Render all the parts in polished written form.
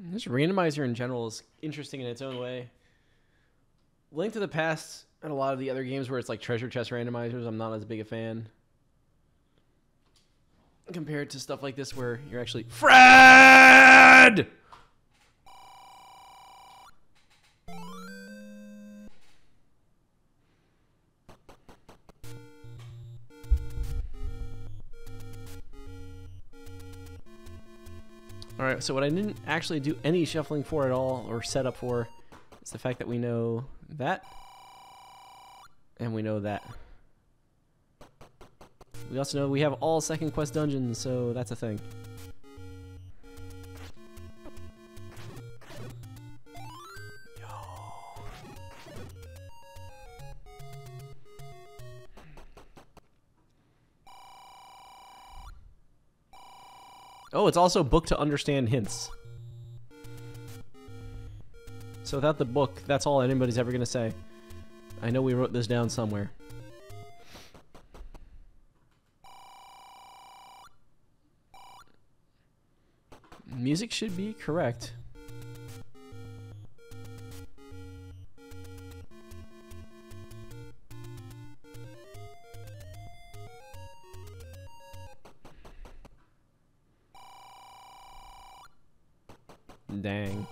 This randomizer in general is interesting in its own way. Link to the Past and a lot of the other games where it's like treasure chest randomizers, I'm not as big a fan. Compared to stuff like this where you're actually Fred! Alright, so what I didn't actually do any shuffling for at all, or setup for, is the fact that we know that, and we know that. We also know we have all second quest dungeons, so that's a thing. Oh, it's also book to understand hints. So without the book, that's all anybody's ever gonna say. I know we wrote this down somewhere. Music should be correct. Dang.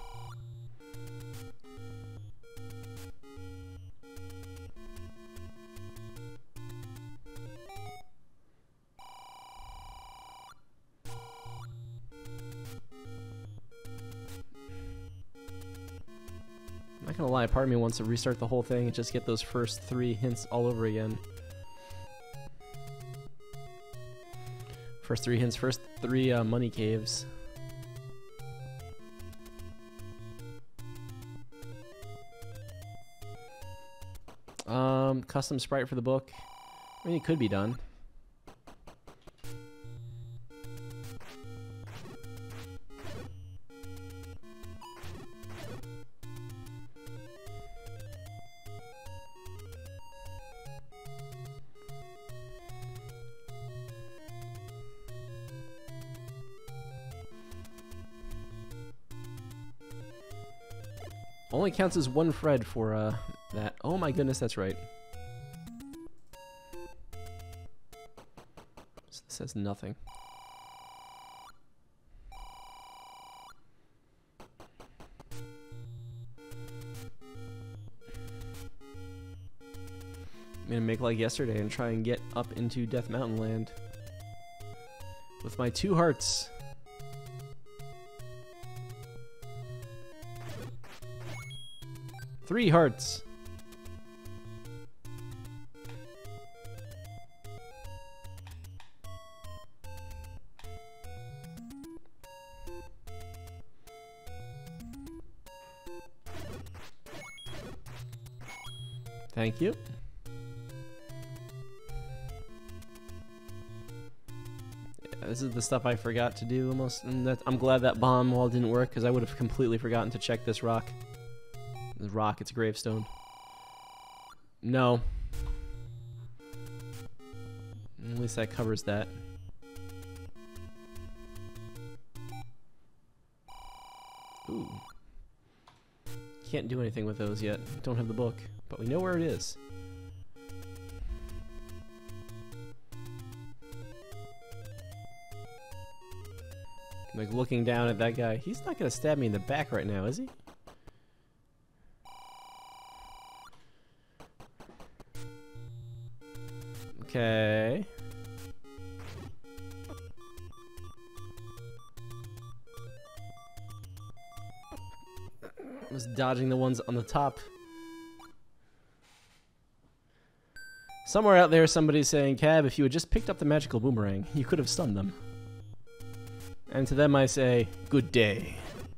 I'm not gonna lie, part of me wants to restart the whole thing and just get those first 3 hints all over again. First 3 hints, first 3 money caves. Custom sprite for the book. I mean, it could be done. Only counts as 1 Fred for that. Oh my goodness, that's right. So this says nothing. I'm gonna make like yesterday and try and get up into Death Mountain Land with my 2 hearts. Three hearts. Thank you. Yeah, this is the stuff I forgot to do almost, and I'm glad that bomb wall didn't work because I would have completely forgotten to check this rock. The rock, it's a gravestone. No. At least that covers that. Ooh. Can't do anything with those yet. Don't have the book, but we know where it is. Like looking down at that guy. He's not gonna stab me in the back right now, is he? Okay. I was dodging the ones on the top. Somewhere out there somebody's saying, Cab, if you had just picked up the magical boomerang, you could have stunned them. And to them I say, good day.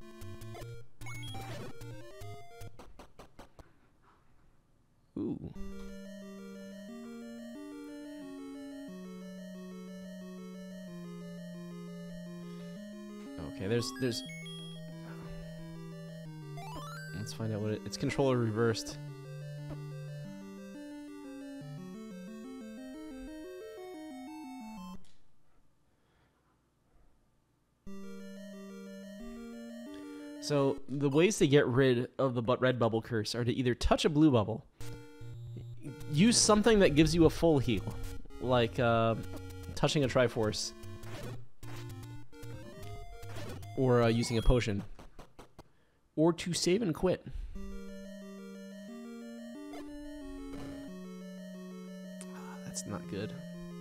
Ooh. Okay, there's let's find out what it's controller reversed. So the ways to get rid of the red bubble curse are to either touch a blue bubble, use something that gives you a full heal, like touching a triforce, or using a potion, or to save and quit. That's not good.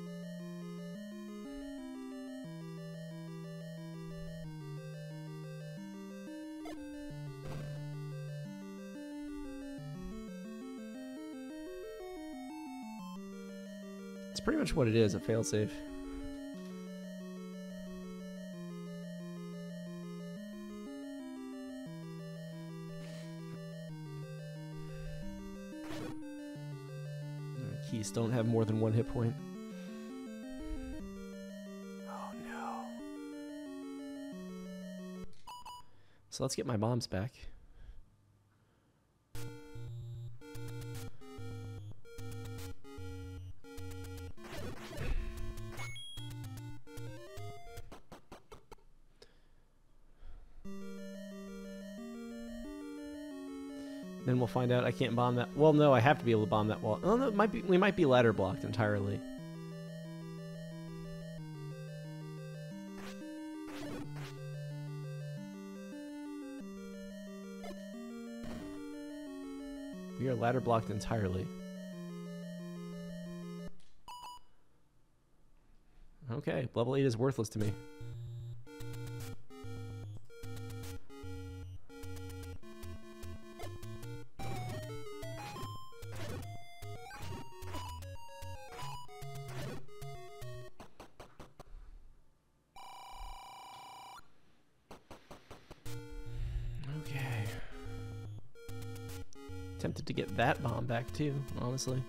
It's pretty much what it is, a failsafe. Keys don't have more than one hit point. Oh no. So let's get my bombs back. Then we'll find out I can't bomb that. Well, no, I have to be able to bomb that wall. Oh, no, it might be, we might be ladder blocked entirely. We are ladder blocked entirely. Okay, level 8 is worthless to me. Tempted to get that bomb back too, honestly.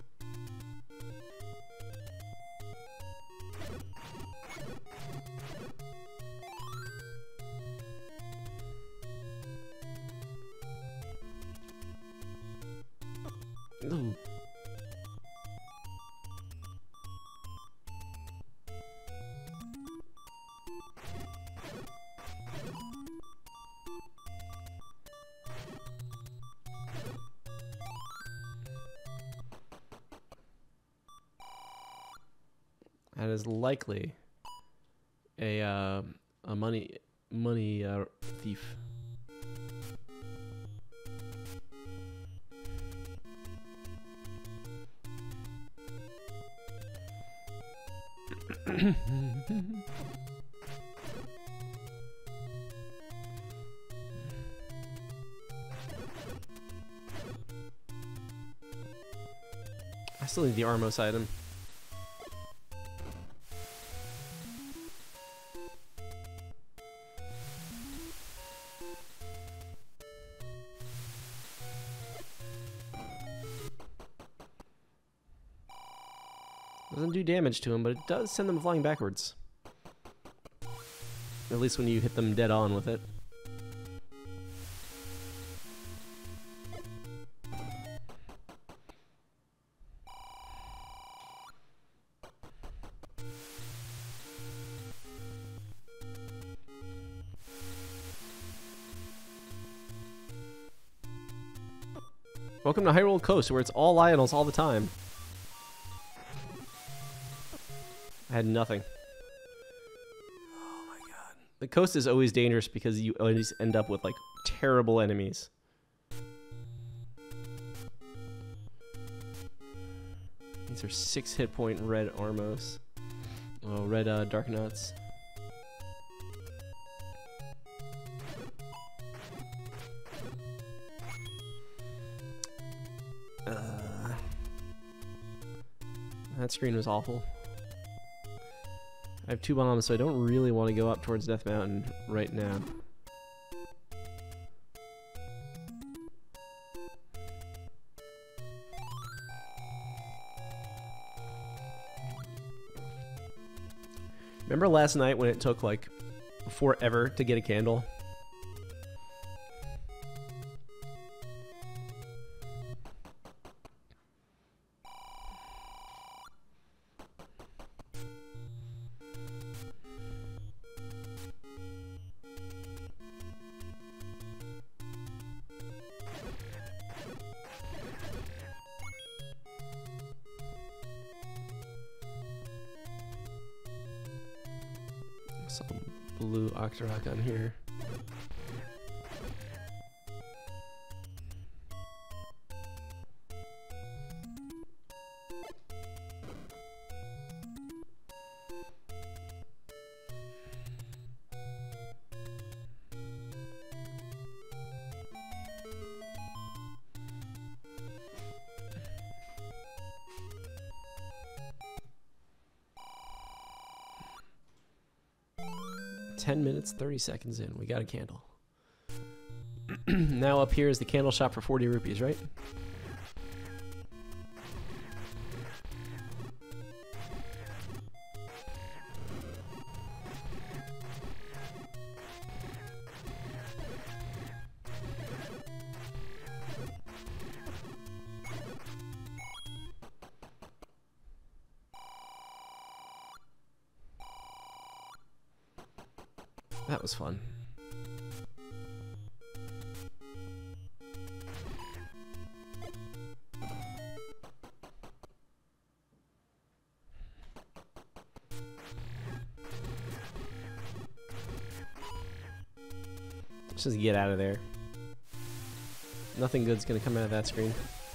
Ooh. That is likely a money thief. I still need the Armos item. Doesn't do damage to him, but it does send them flying backwards. At least when you hit them dead on with it. Welcome to Hyrule Coast, where it's all Lionels all the time. I had nothing. Oh my god. The coast is always dangerous because you always end up with, like, terrible enemies. These are 6 hit point red Armos. Oh, red Dark Nuts. That screen was awful. I have 2 bombs, so I don't really want to go up towards Death Mountain right now. Remember last night when it took like forever to get a candle? Some blue Octorok on here. Minutes, 30 seconds in. We got a candle. Now up here is the candle shop for 40 rupees, right? That was fun. Let's just get out of there. Nothing good's gonna come out of that screen.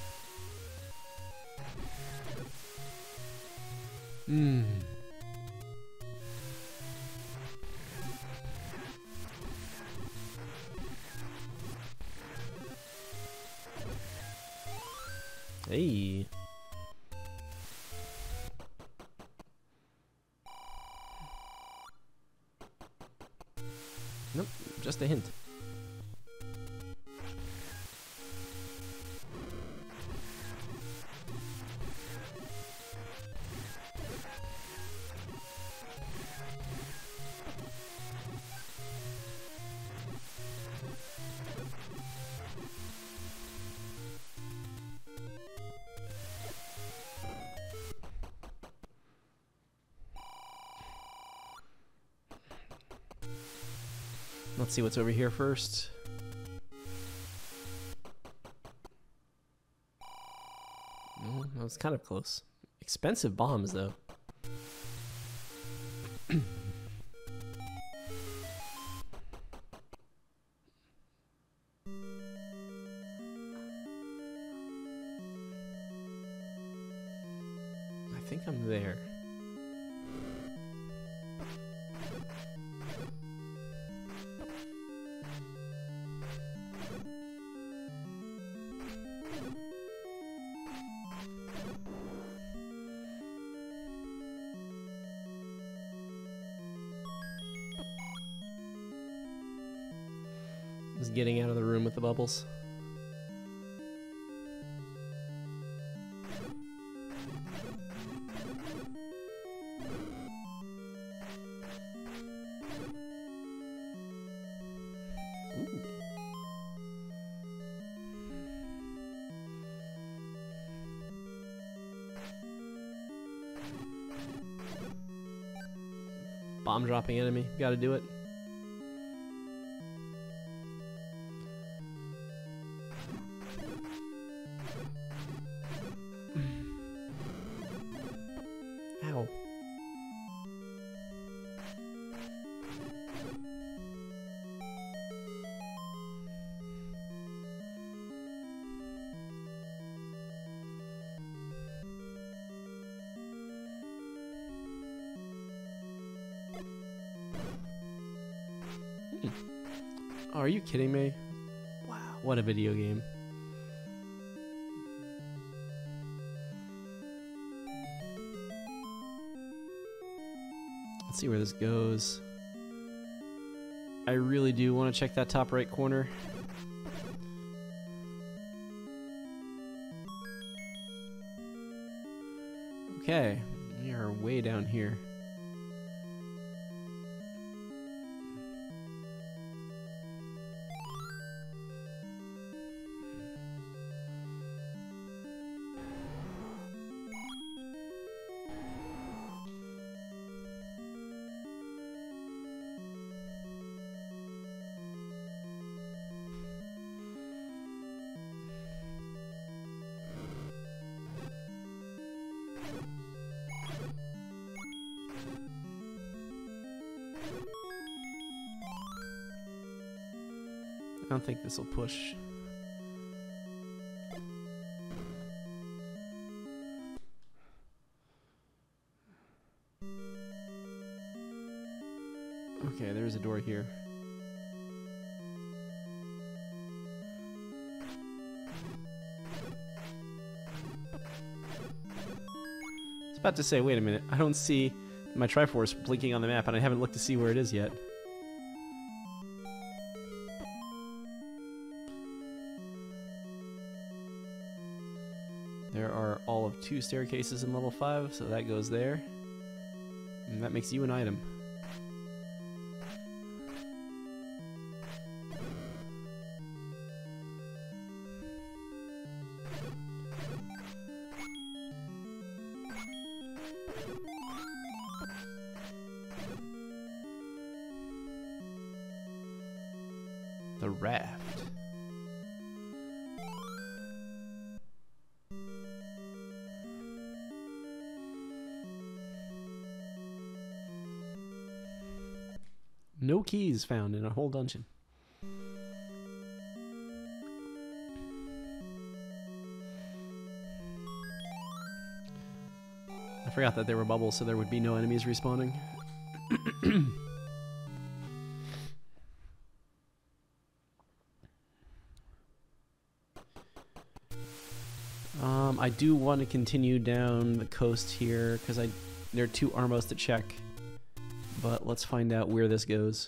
Hey. Nope, just a hint. Let's see what's over here first. Oh, that was kind of close. Expensive bombs, though. I think I'm there. Just getting out of the room with the bubbles. Ooh. Bomb dropping enemy, gotta do it. Ow. Oh, are you kidding me? Wow, what a video game. Let's see where this goes. I really do want to check that top right corner. Okay, we are way down here. I don't think this will push. Okay, there's a door here. I was about to say, wait a minute, I don't see my Triforce blinking on the map and I haven't looked to see where it is yet. There are all of 2 staircases in level 5, so that goes there. And that makes you an item. The raft. No keys found in a whole dungeon. I forgot that there were bubbles, so there would be no enemies respawning. I do want to continue down the coast here because there are 2 Armos to check. But let's find out where this goes.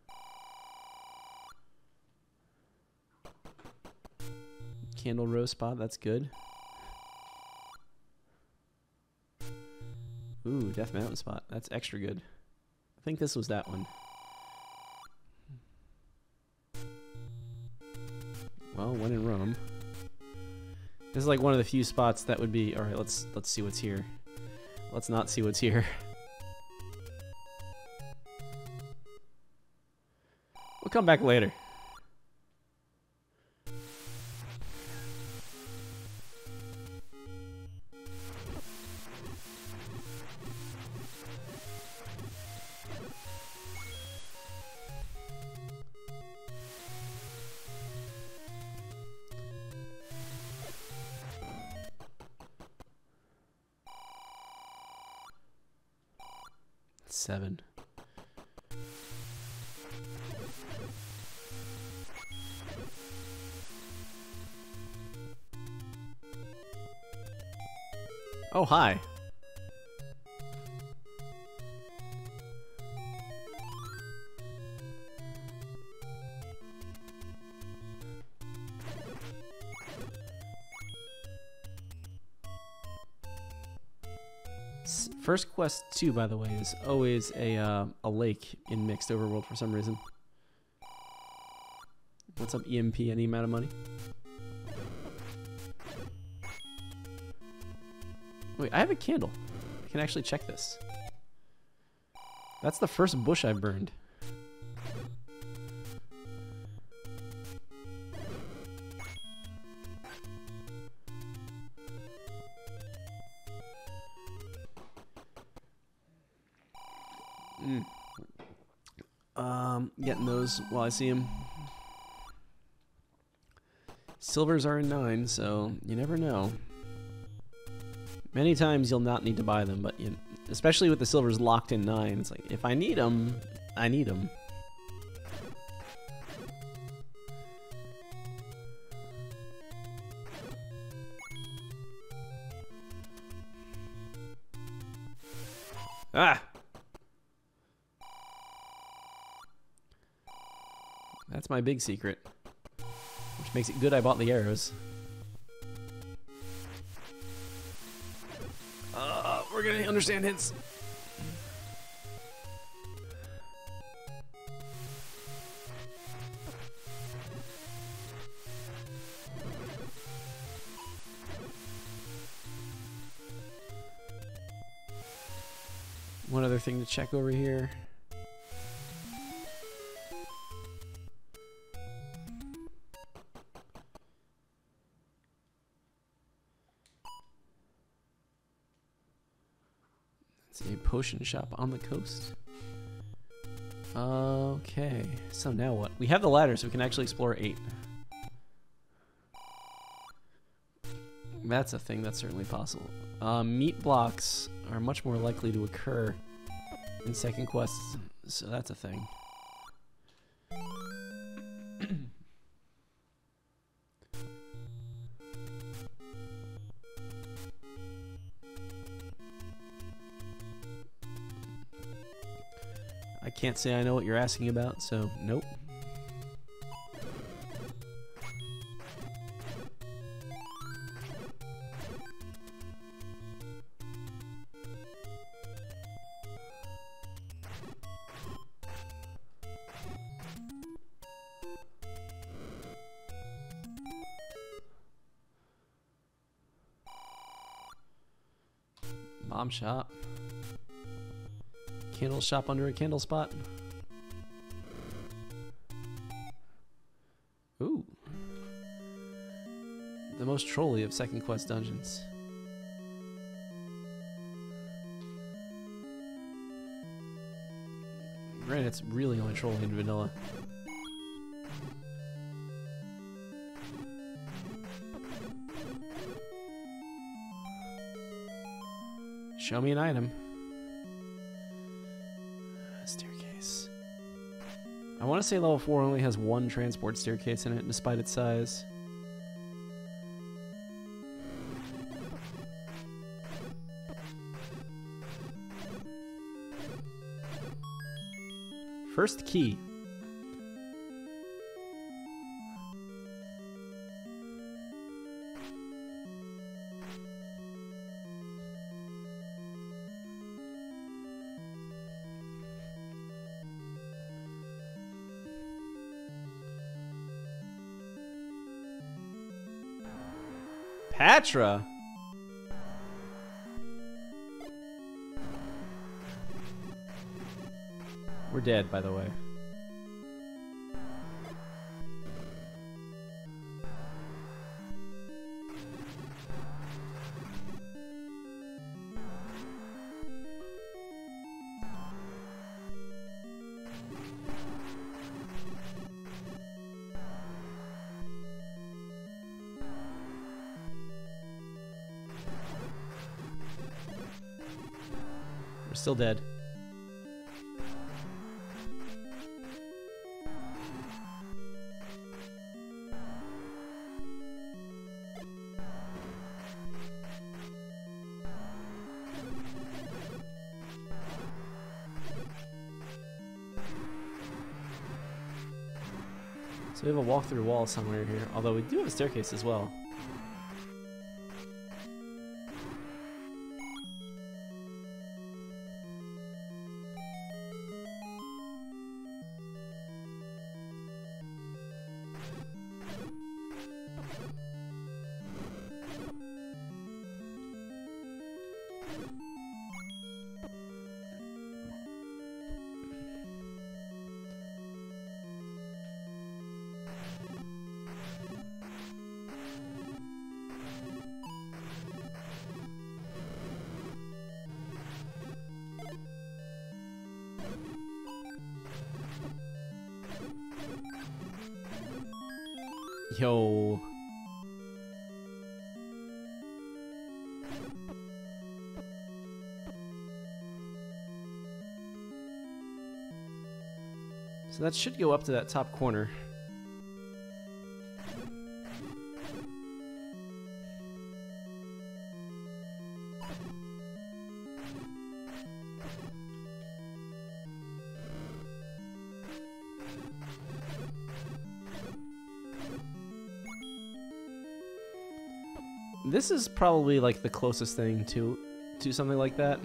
Candle Row spot, that's good. Ooh, Death Mountain spot, that's extra good. I think this was that one. Well, when in Rome. This is like one of the few spots that would be... Alright, let's see what's here. Let's not see what's here. We'll come back later. Seven. Oh, hi. First quest 2, by the way, is always a lake in mixed overworld for some reason. What's up, EMP? Any amount of money? Wait, I have a candle. I can actually check this. That's the first bush I've burned. Getting those while I see them. Silvers are in 9, so you never know. Many times you'll not need to buy them, but especially with the silvers locked in 9, it's like, if I need them, I need them. Ah! That's my big secret. Which makes it good I bought the arrows. We're gonna understand hints. One other thing to check over here. It's a potion shop on the coast. Okay, so now what? We have the ladder, so we can actually explore 8. That's a thing that's certainly possible. Meat blocks are much more likely to occur in second quests, so that's a thing. I can't say I know what you're asking about, so nope. Bomb shop. Candle shop under a candle spot. Ooh. The most trolly of second quest dungeons. Granted, it's really only trolling in vanilla. Show me an item. Staircase. I want to say level 4 only has 1 transport staircase in it, despite its size. First key. Patra? We're dead, by the way. We're still dead. So we have a walk-through wall somewhere here, although we do have a staircase as well. Yo. So that should go up to that top corner. This is probably like the closest thing to something like that.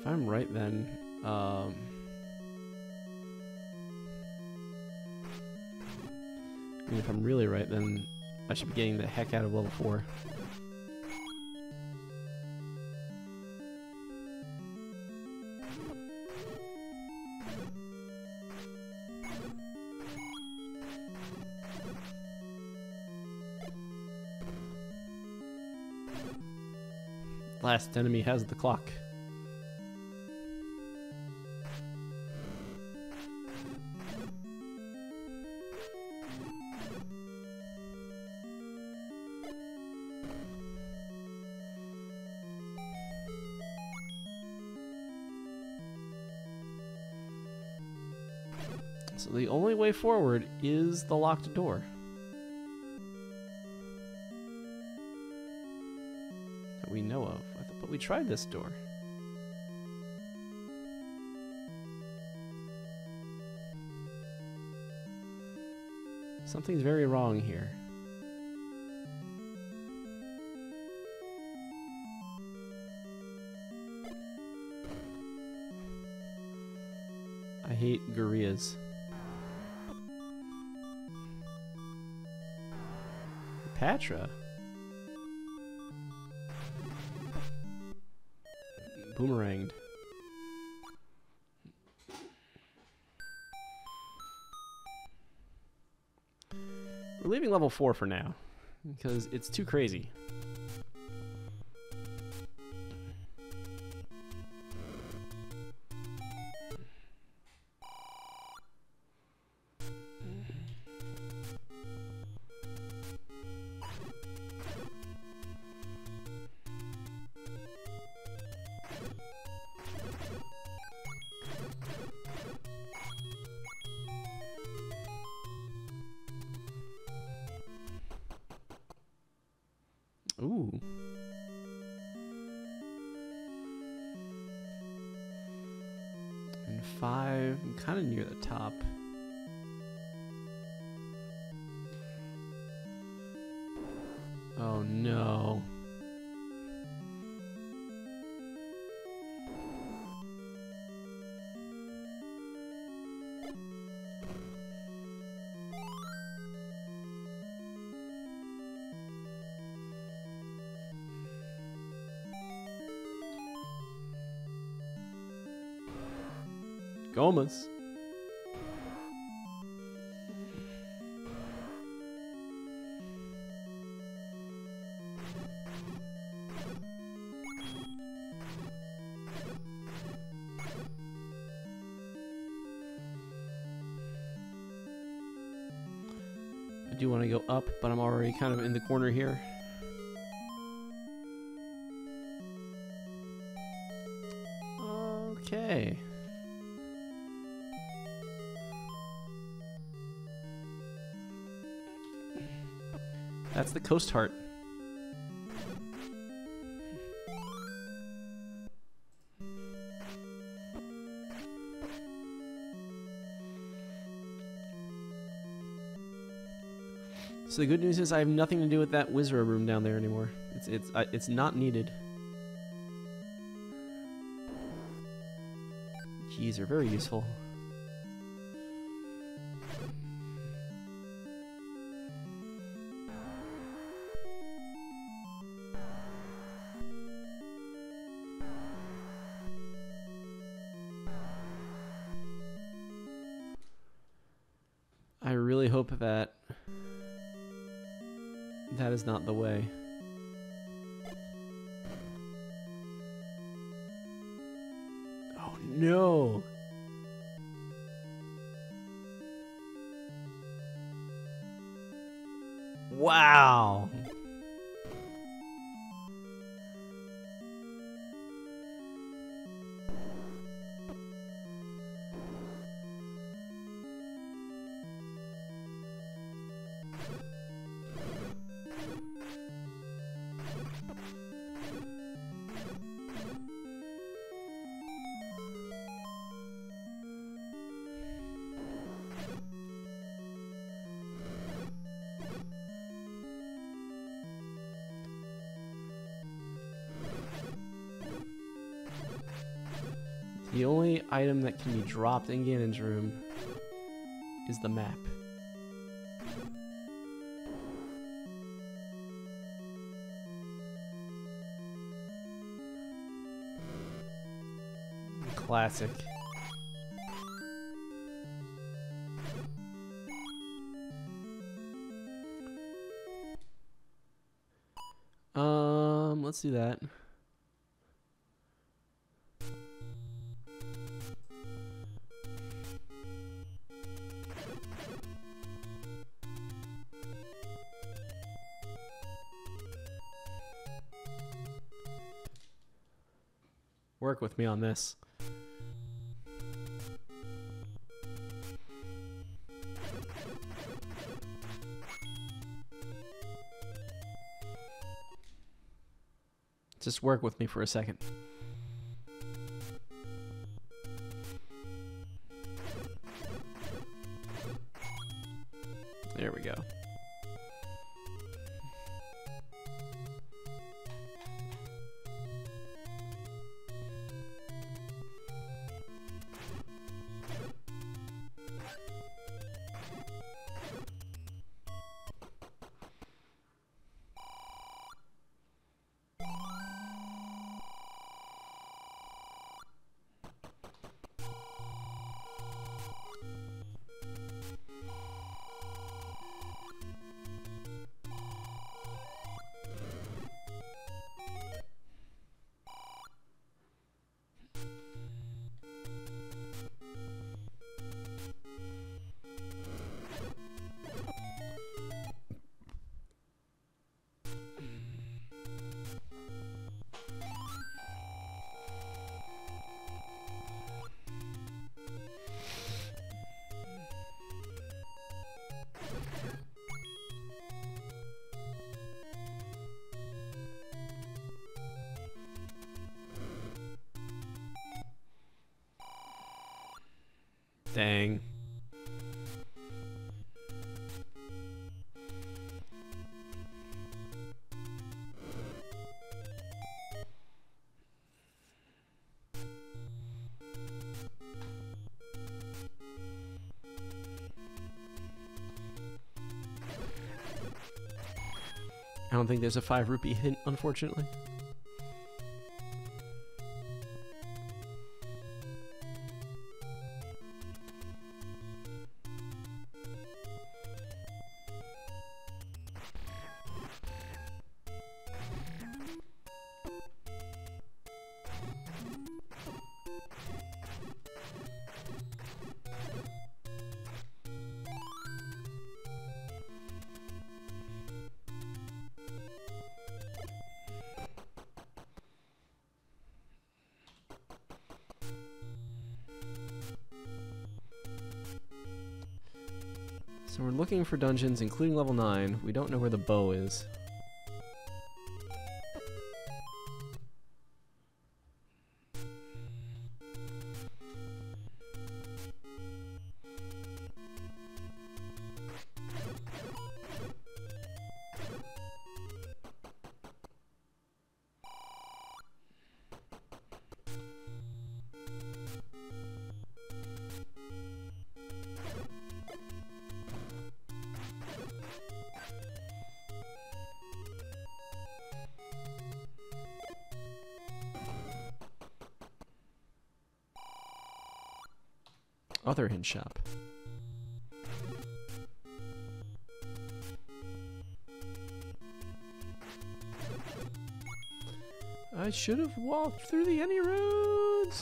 I'm right, then and if I'm really right, then I should be getting the heck out of level 4. Last enemy has the clock. So the only way forward is the locked door. That we know of. But we tried this door. Something's very wrong here. I hate gorillas. Patra. Boomeranged. We're leaving level 4 for now, because it's too crazy. Ooh. And 5, I'm kind of near the top. Oh no. Gomas. I do want to go up, but I'm already kind of in the corner here. Okay. That's the coast heart. So the good news is I have nothing to do with that wizard room down there anymore. It's not needed. Keys are very useful. I really hope that that is not the way. Oh no! Wow! The only item that can be dropped in Ganon's room is the map. Classic. Let's do that. Work with me on this. Just work with me for a second. There we go. Dang. I don't think there's a 5 rupee hint, unfortunately. So we're looking for dungeons, including level 9. We don't know where the bow is. Other hint shop. I should have walked through the any roads.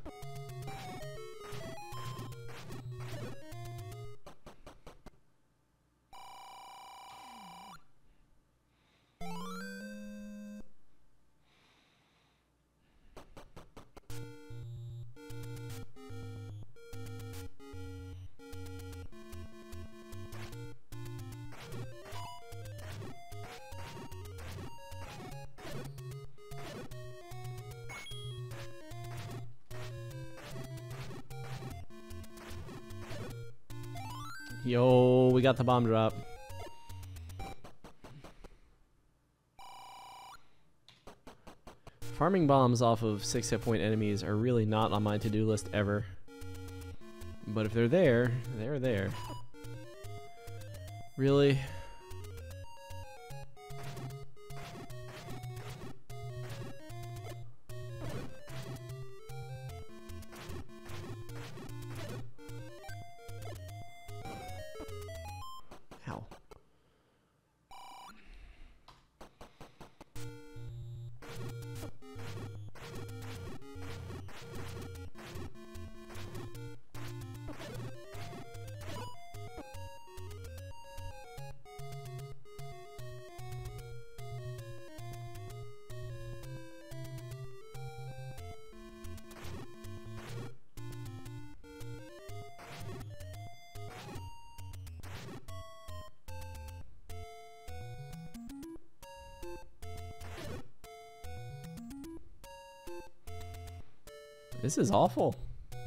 Yo, we got the bomb drop. Farming bombs off of 6 hit point enemies are really not on my to-do list ever. But if they're there, they're there. Really? Ow. This is awful.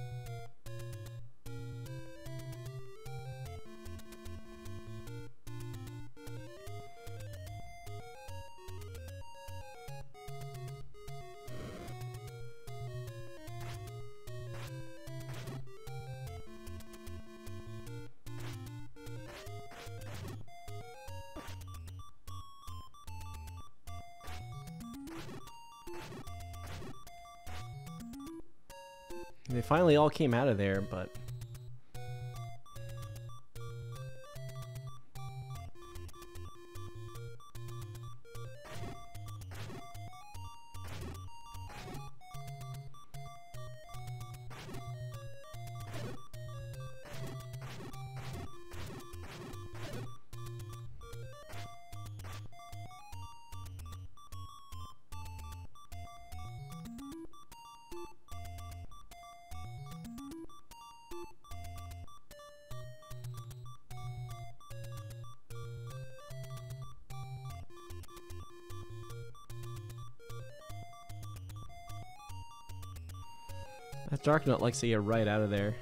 They finally all came out of there, but that Dark Nut likes to get right out of there.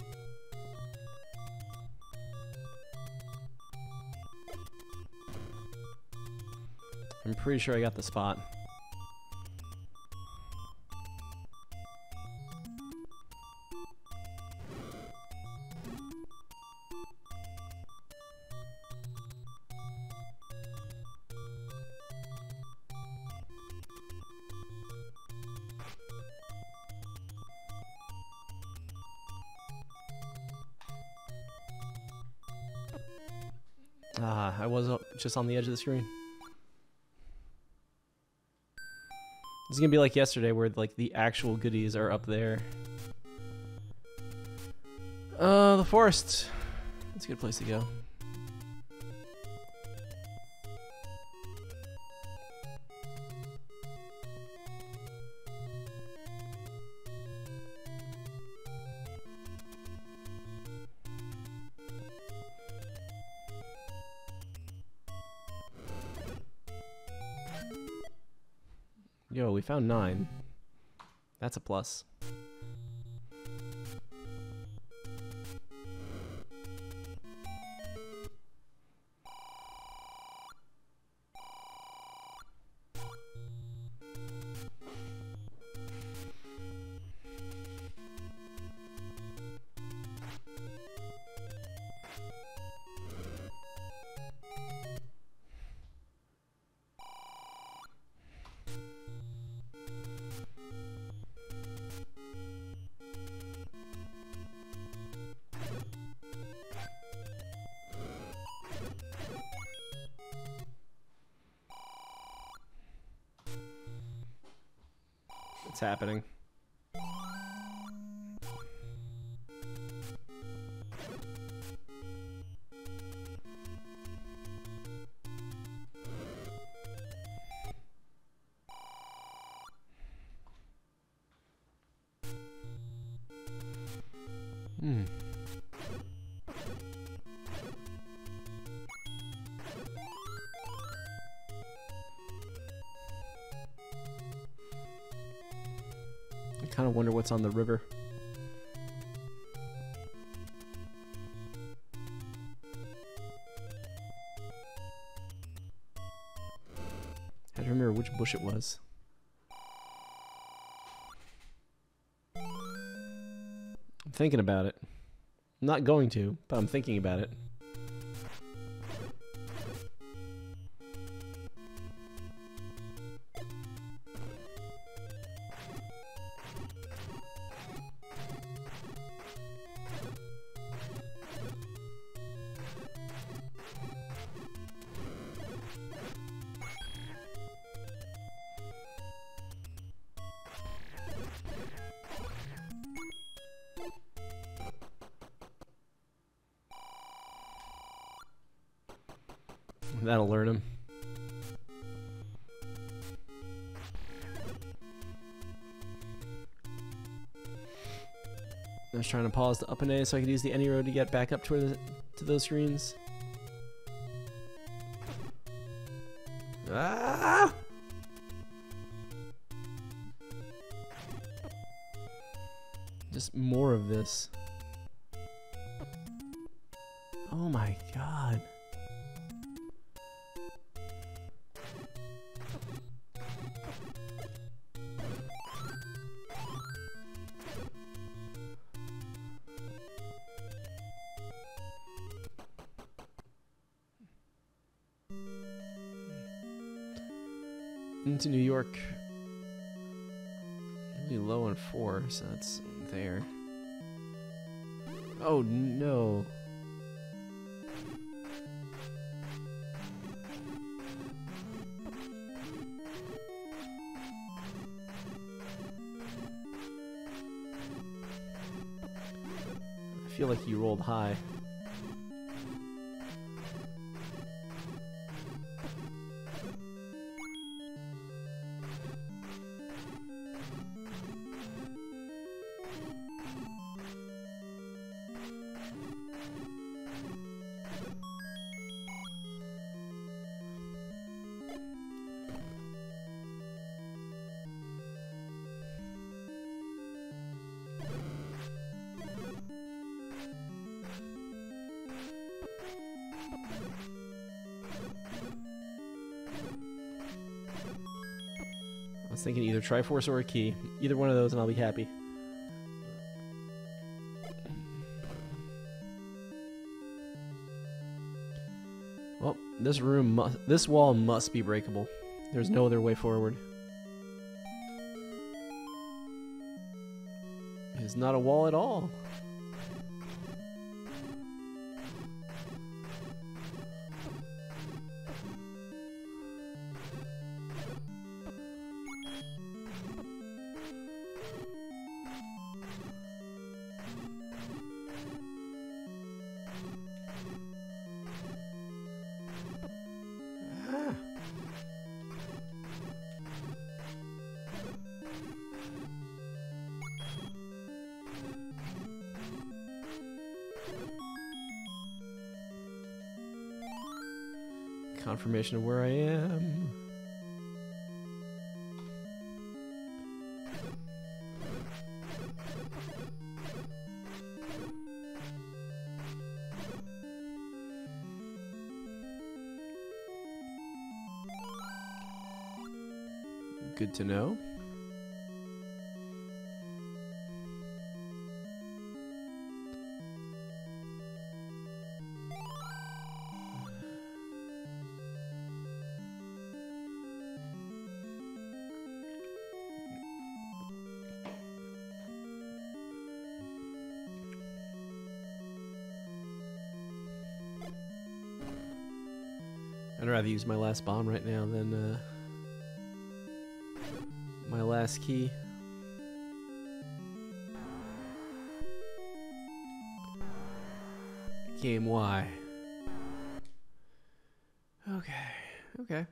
I'm pretty sure I got the spot. Ah, I was just on the edge of the screen. It's gonna be like yesterday where like the actual goodies are up there. The forest. That's a good place to go. Yo, we found 9. That's a plus. It's happening. I kind of wonder what's on the river. I don't remember which bush it was. thinking about it. I'm not going to, but I'm thinking about it. That'll learn him. I was trying to pause the up and A so I could use the any road to get back up to those screens. Ah! Just more of this. Oh my god. Into New York. Really low on 4, so that's there. Oh no. I feel like you rolled high. I was thinking either Triforce or a key. Either one of those and I'll be happy. Well, this wall must be breakable. There's no other way forward. It's not a wall at all. Confirmation of where I am. Good to know. I'd rather use my last bomb right now than my last key. Game Y. Okay.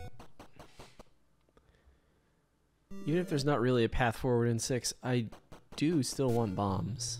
Even if there's not really a path forward in 6, I do still want bombs.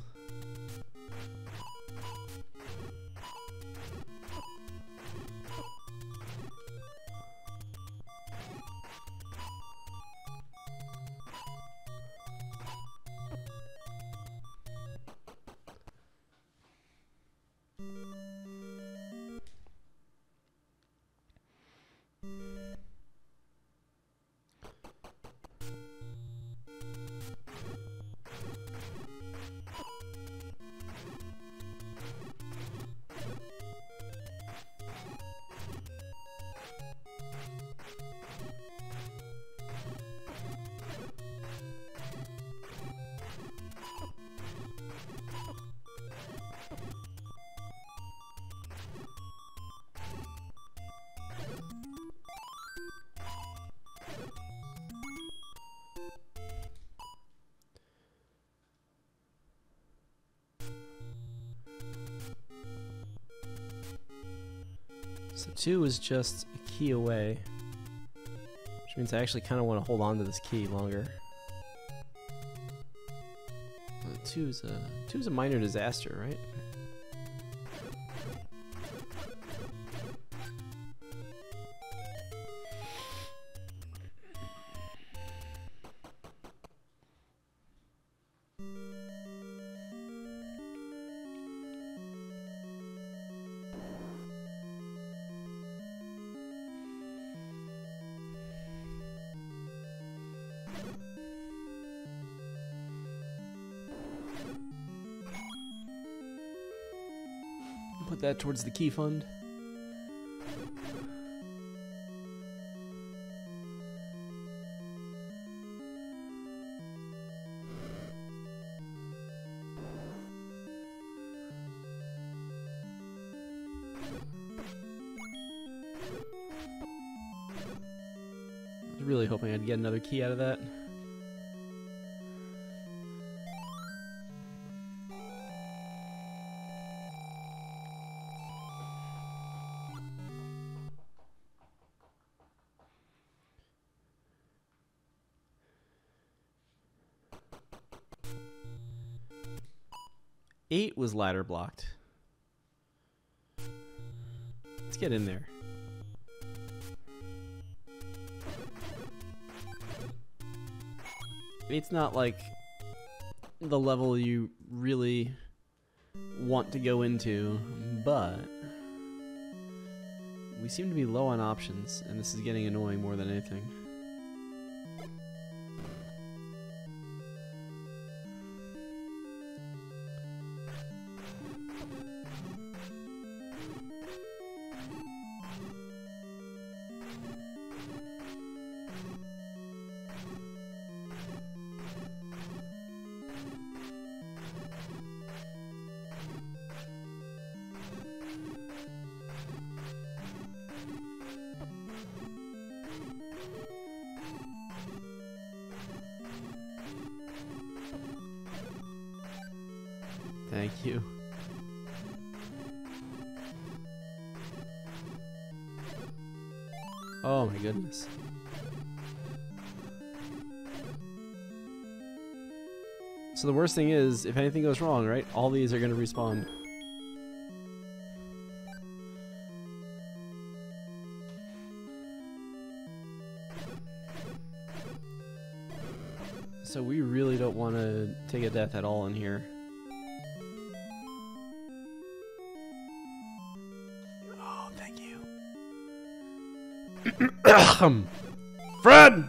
So 2 is just a key away, which means I actually kind of want to hold on to this key longer. 2 is a minor disaster, right? Put that towards the key fund. I was really hoping I'd get another key out of that. Eight was ladder blocked. Let's get in there. It's not like the level you really want to go into, but we seem to be low on options, and this is getting annoying more than anything. Thank you. Oh my goodness. So the worst thing is, if anything goes wrong, right, all these are going to respawn. So we really don't want to take a death at all in here. Oh, thank you. Fred!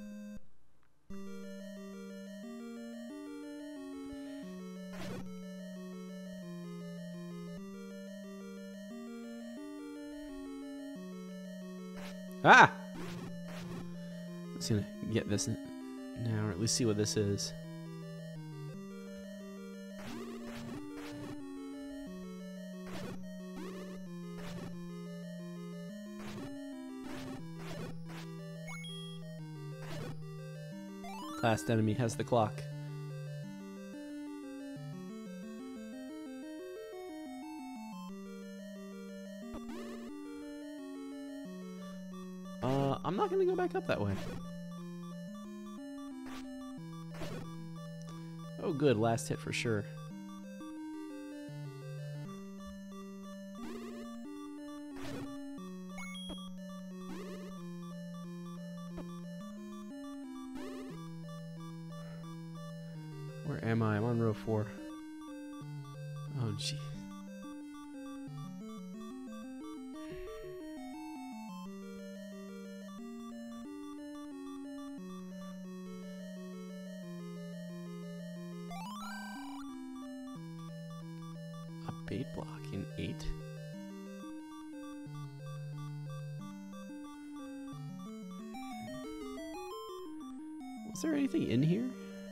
Ah! I'm just gonna get this now, or at least see what this is. Last enemy has the clock. I'm not gonna go back up that way. Oh good, last hit for sure. Where am I? I'm on row 4. Oh gee. A bait block in 8? Was there anything in here?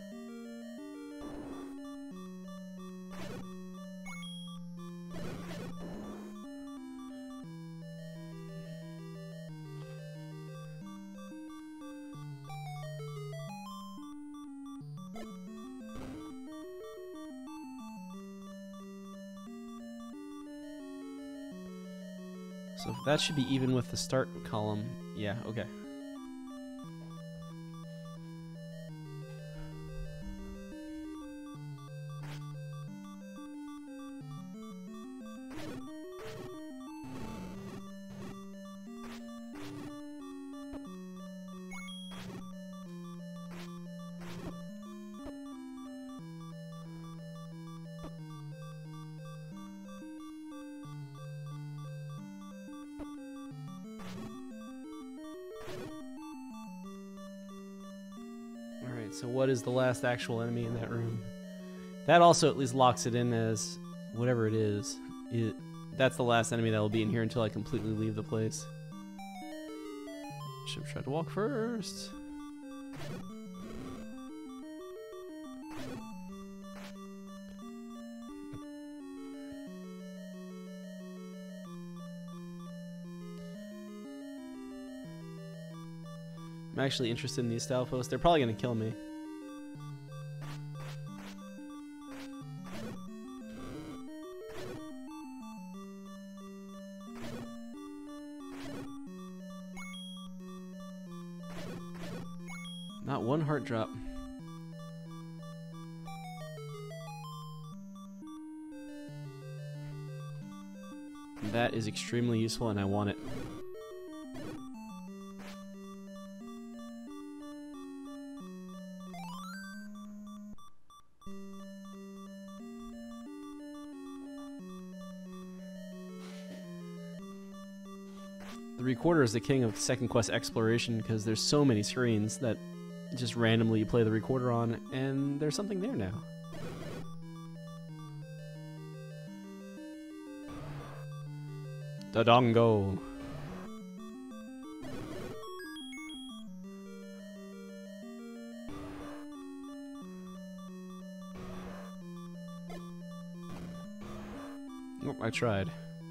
So that should be even with the start column. Yeah, okay. So what is the last actual enemy in that room? That also at least locks it in as whatever it is. That's the last enemy that will be in here until I completely leave the place. Should have tried to walk first. I'm actually interested in these Stalfos. They're probably going to kill me. Not one heart drop. That is extremely useful and I want it. The recorder is the king of second quest exploration because there's so many screens that just randomly you play the recorder on and there's something there now. Dodongo. Oh, I tried.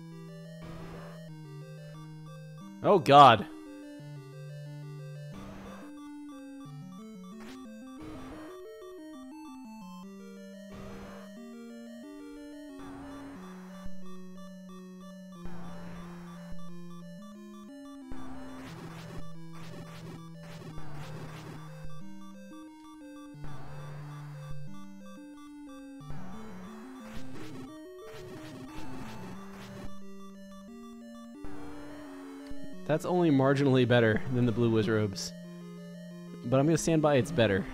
Oh God. That's only marginally better than the blue wizrobes. But I'm going to stand by it's better.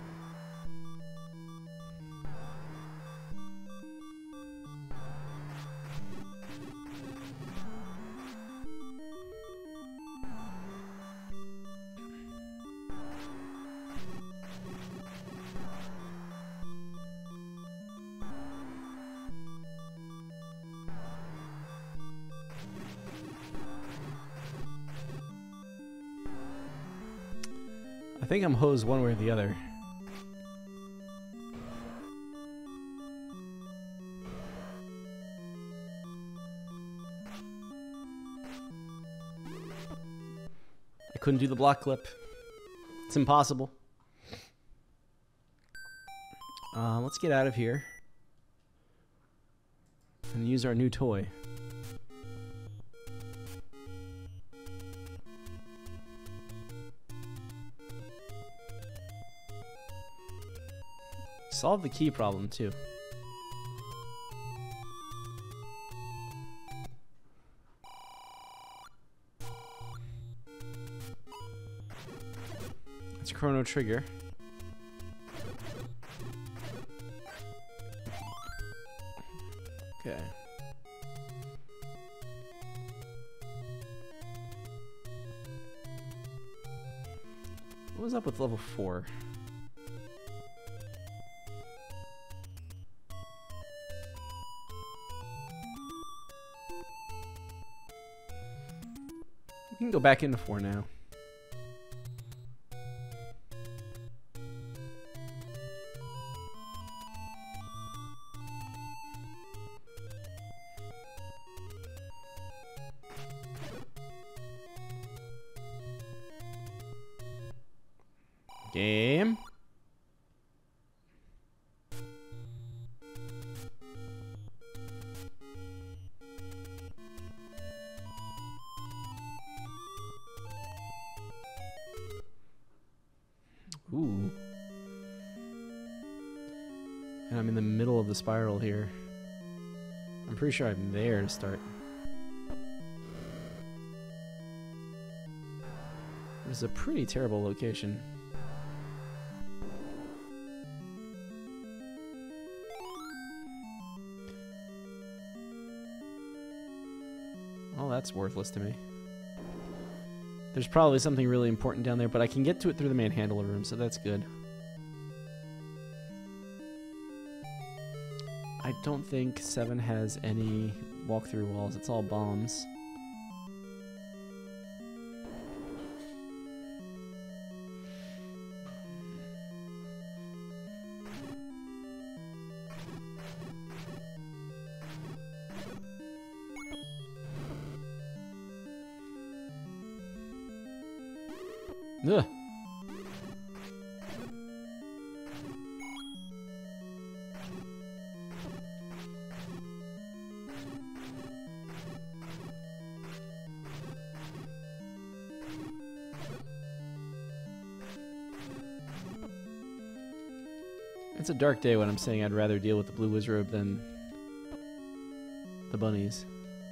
I think I'm hosed one way or the other. I couldn't do the block clip. It's impossible. Let's get out of here and use our new toy. Solve the key problem, too. It's Chrono Trigger. Okay. What was up with level 4? We can go back into 4 now. Game. Ooh. And I'm in the middle of the spiral here. I'm pretty sure I'm there to start. This is a pretty terrible location. Well, that's worthless to me. There's probably something really important down there, but I can get to it through the manhandler room, so that's good. I don't think 7 has any walkthrough walls. It's all bombs. Ugh. It's a dark day when I'm saying I'd rather deal with the blue wizrobe than the bunnies.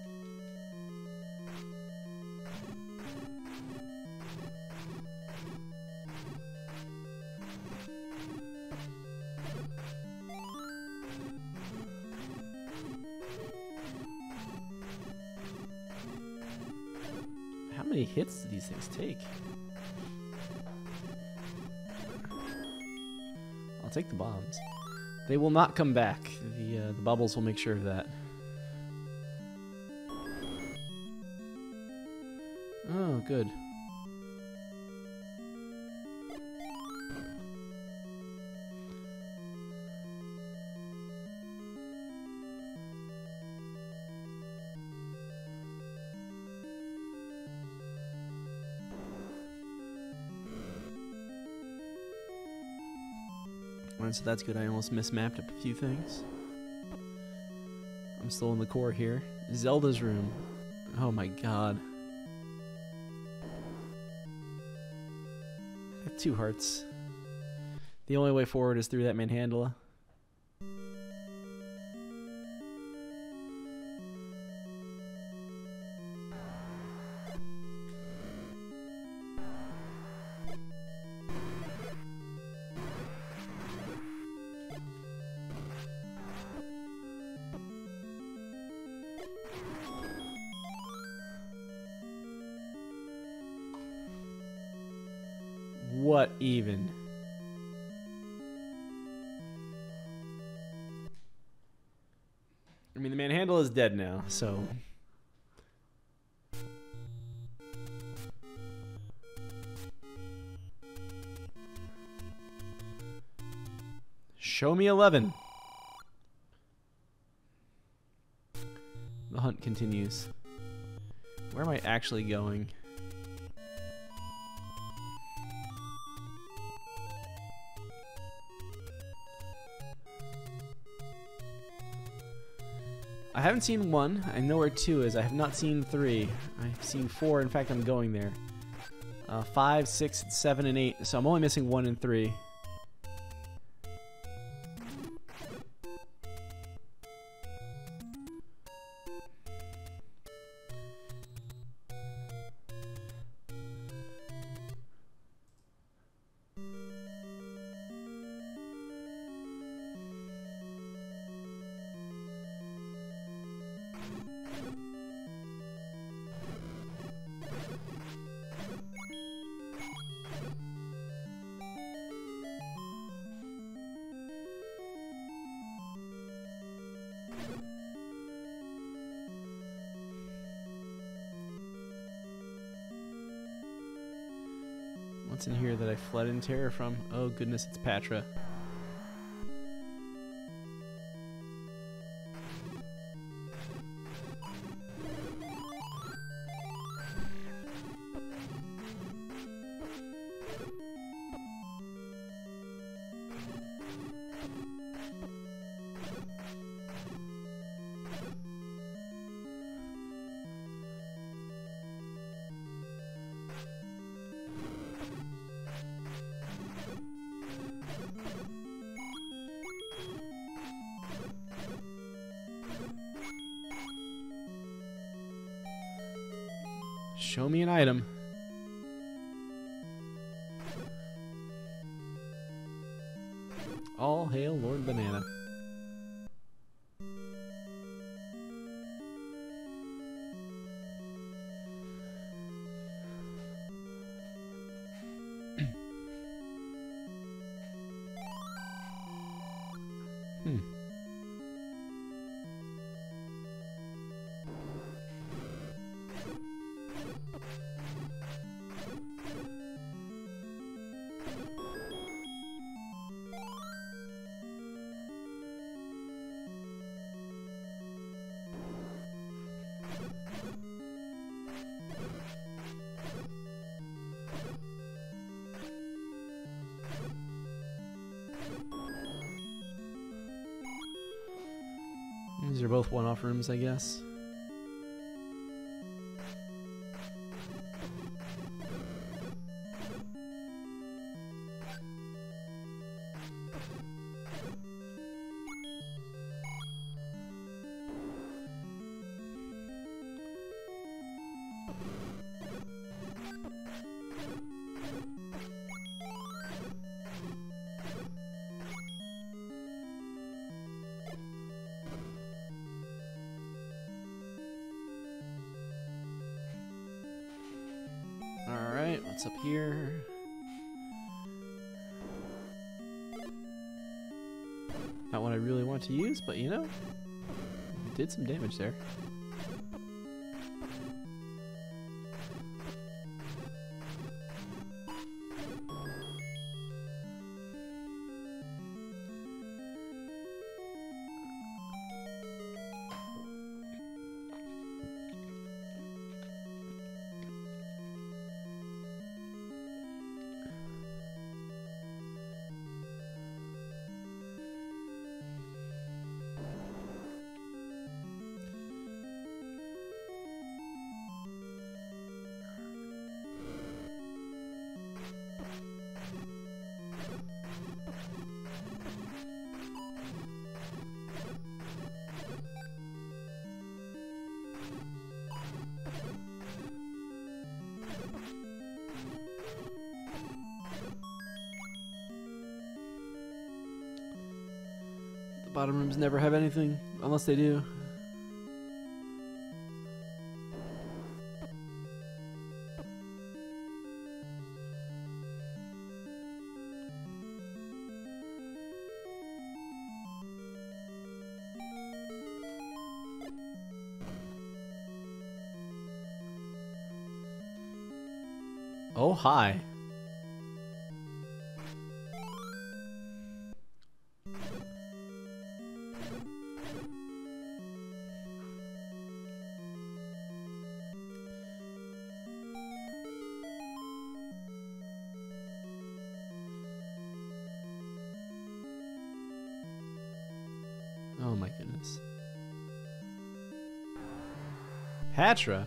How many hits do these things take? I'll take the bombs. They will not come back. The bubbles will make sure of that. Oh, good. Alright, so that's good. I almost mismapped up a few things. I'm still in the core here. Zelda's room. Oh my god. I have 2 hearts. The only way forward is through that manhandla. What even? I mean, the manhandle is dead now, so... Show me 11. The hunt continues. Where am I actually going? I haven't seen 1. I know where 2 is. I have not seen 3. I've seen 4. In fact, I'm going there. 5, 6, 7, and 8. So I'm only missing 1 and 3. What's in here that I fled in terror from? Oh goodness, it's Patra. Show me an item. All hail Lord Banana. These are both one-off rooms, I guess. Alright, what's up here? Not what I really want to use, but you know, it did some damage there. The bottom rooms never have anything, unless they do. Oh, hi. Oh my goodness. Patra?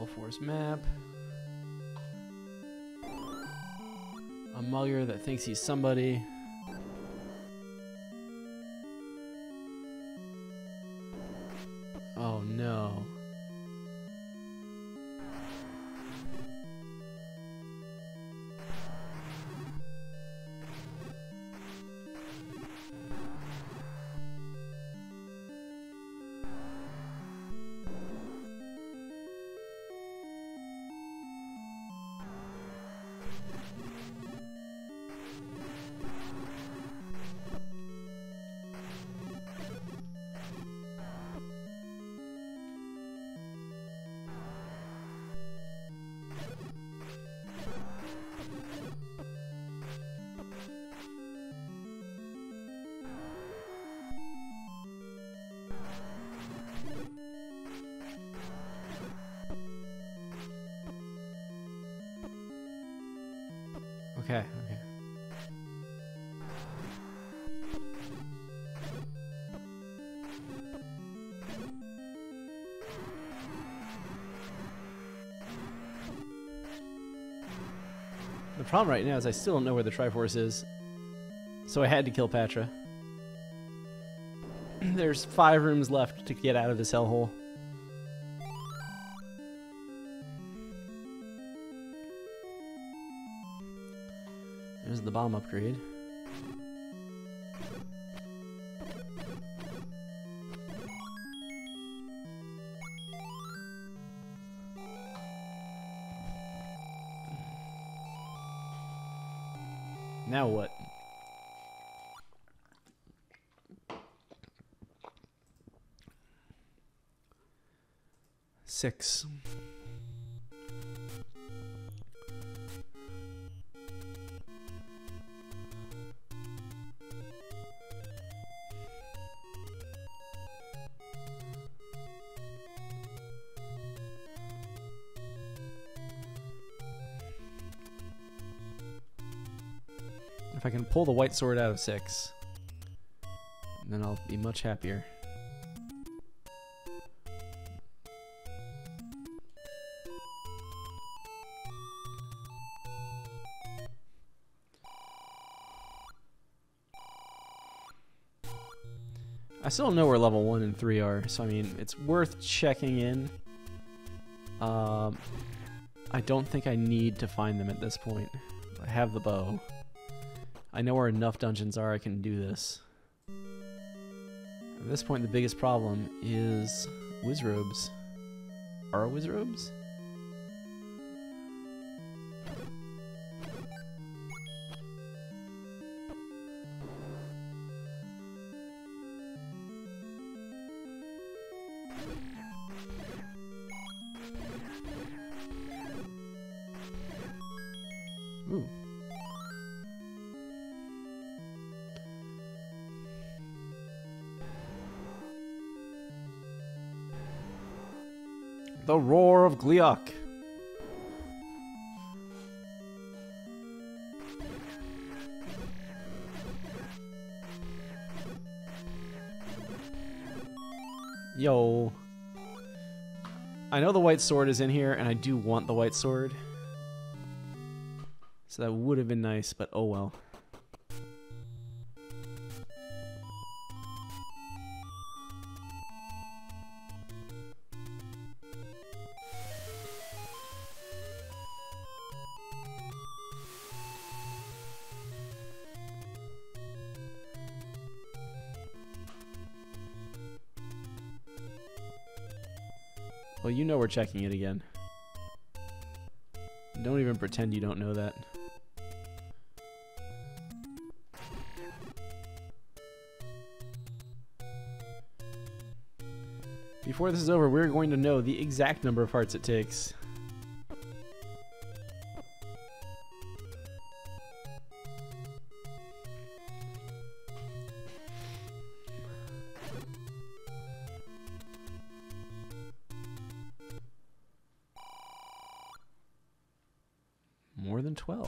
Full force map. A mugger that thinks he's somebody. Oh no. Okay, okay. The problem right now is I still don't know where the Triforce is, so I had to kill Patra. There's 5 rooms left to get out of this hellhole. There's the bomb upgrade. Now what? Six. If I can pull the white sword out of 6, then I'll be much happier. I still don't know where level 1 and 3 are, so I mean, it's worth checking in. I don't think I need to find them at this point. I have the bow. I know where enough dungeons are, I can do this. At this point, the biggest problem is wizrobes. Are wizrobes? Ooh. The Roar of Gliok. Yo. I know the white sword is in here, and I do want the white sword. So that would have been nice, but oh well. Well, you know we're checking it again. Don't even pretend you don't know that. Before this is over, we're going to know the exact number of hearts it takes. More than 12.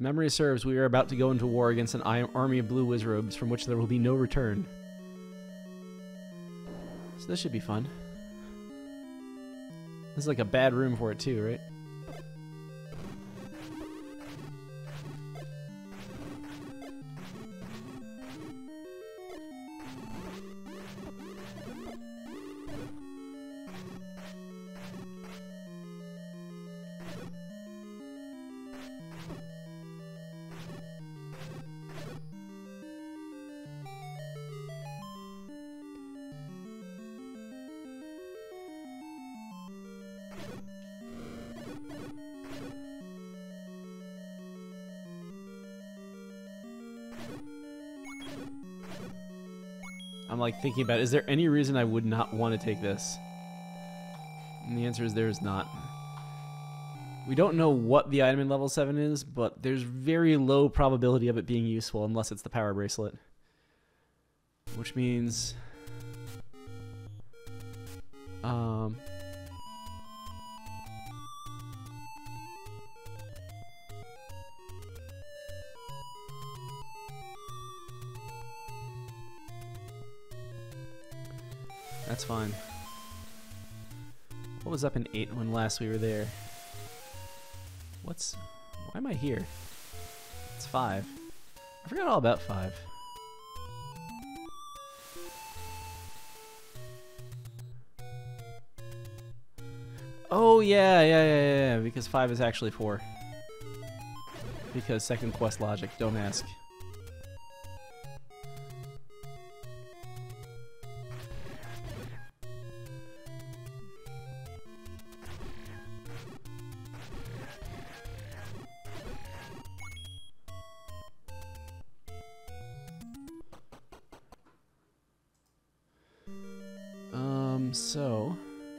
memory serves, we are about to go into war against an army of blue wizrobes from which there will be no return. So this should be fun. This is like a bad room for it too, right? I'm like thinking about, is there any reason I would not want to take this? And the answer is there is not. We don't know what the item in level 7 is, but there's very low probability of it being useful unless it's the power bracelet. Which means... That's fine. What was up in 8 when last we were there? Why am I here? It's 5. I forgot all about 5. Oh yeah, because 5 is actually 4. Because second quest logic, don't ask. So...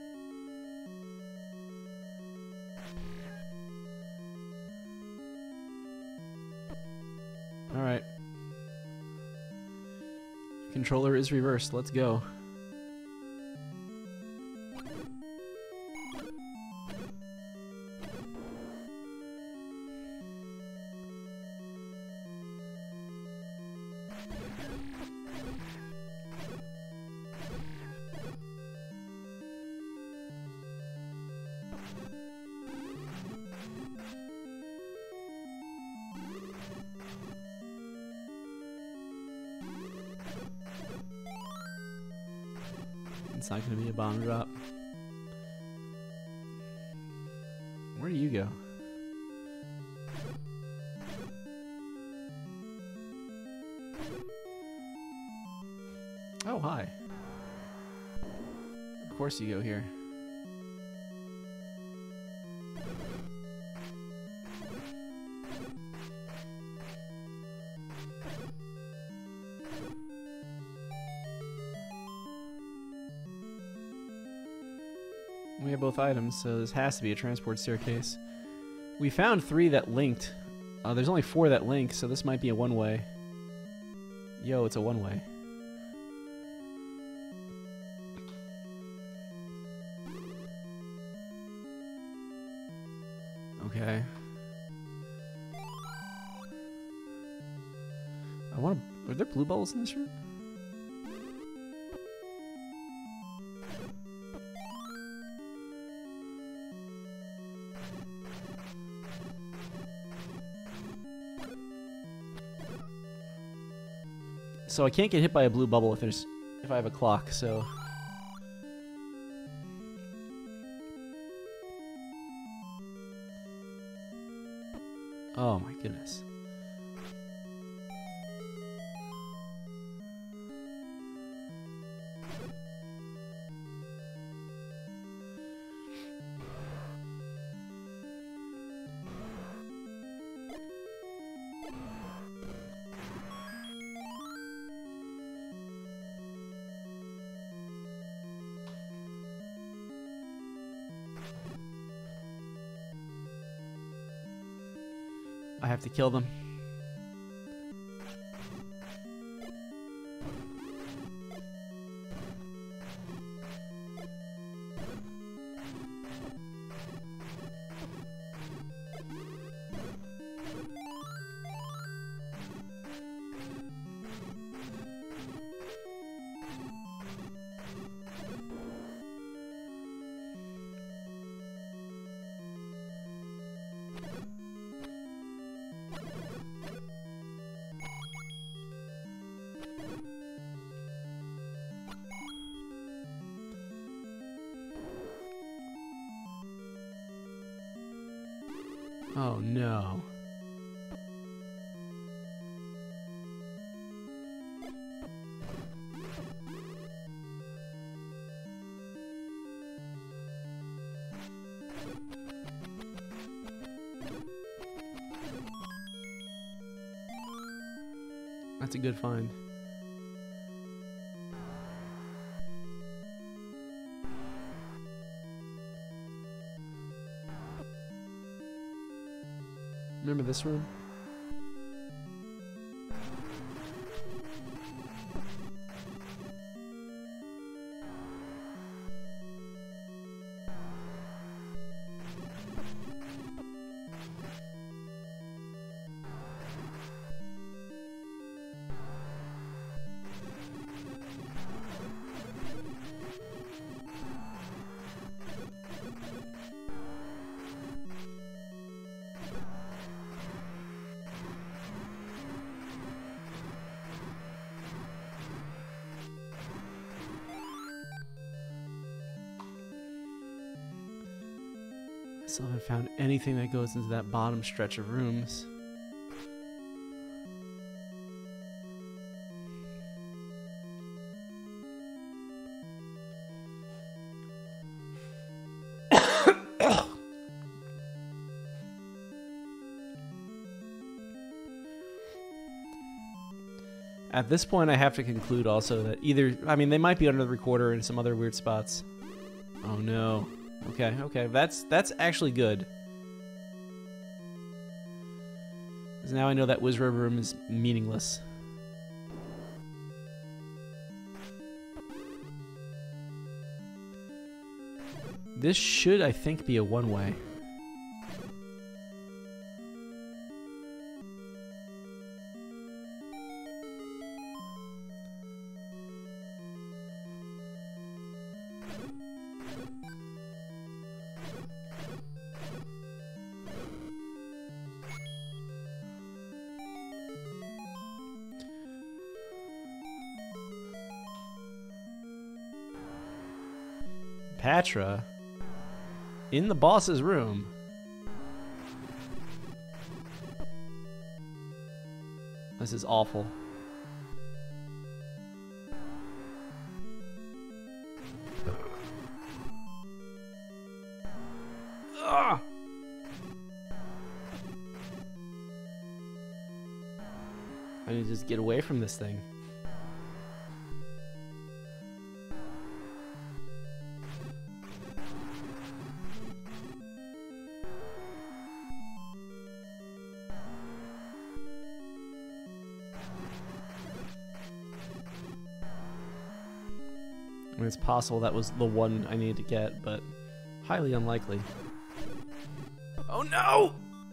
Alright. Controller is reversed. Let's go. It's not going to be a bomb drop. Where do you go? Oh, hi. Of course you go here. We have both items, so this has to be a transport staircase. We found 3 that linked. There's only 4 that link, so this might be a one-way. Yo, it's a one-way. Okay. Are there blue bubbles in this room? So I can't get hit by a blue bubble if I have a clock, so... Oh my goodness. I have to kill them. Oh no. That's a good find. Remember this room? I still haven't found anything that goes into that bottom stretch of rooms. At this point, I have to conclude also that either, I mean, they might be under the recorder in some other weird spots. Oh no. Okay, okay, that's actually good. Because now I know that Wizard room is meaningless. This should, I think, be a one-way. Patra in the boss's room. This is awful. Ugh. I need to just get away from this thing. I mean, it's possible that was the one I needed to get, but highly unlikely. Oh no!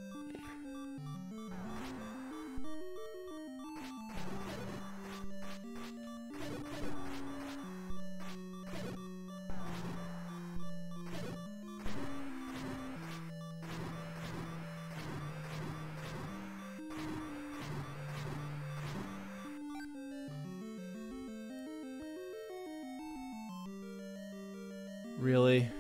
Really?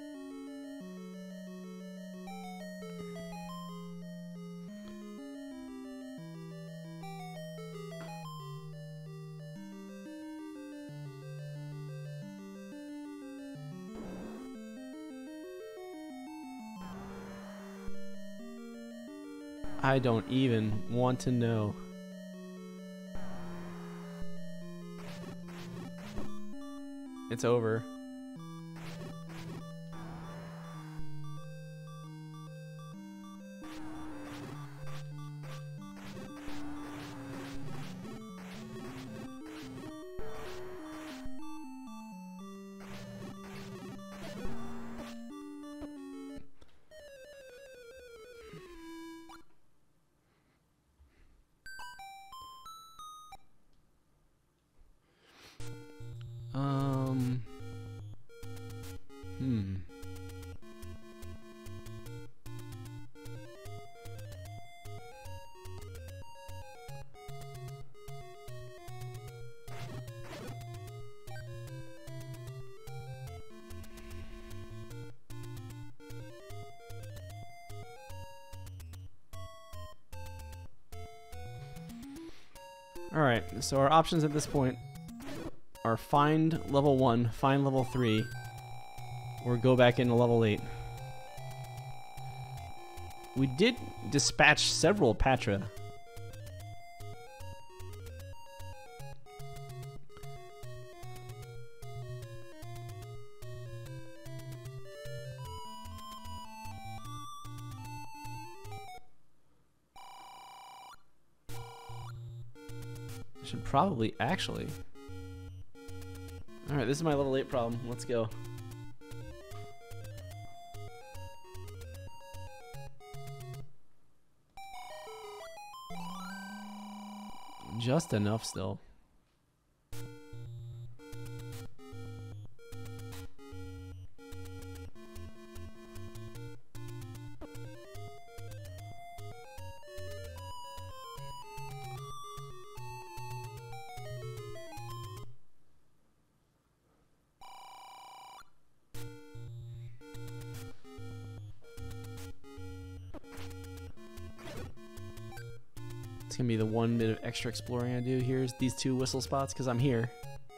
I don't even want to know. It's over. Alright, so our options at this point are find level 1, find level 3, or go back into level 8. We did dispatch several Patra. Should probably actually. Alright, this is my level 8 problem. Let's go. Just enough still. It's gonna be the one bit of extra exploring I do here is these 2 whistle spots because I'm here.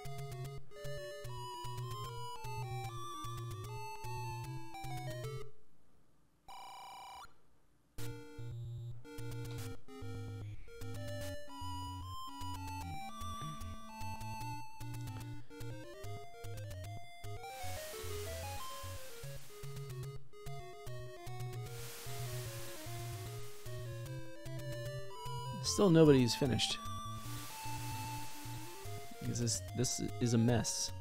Still nobody's finished. Because this is a mess.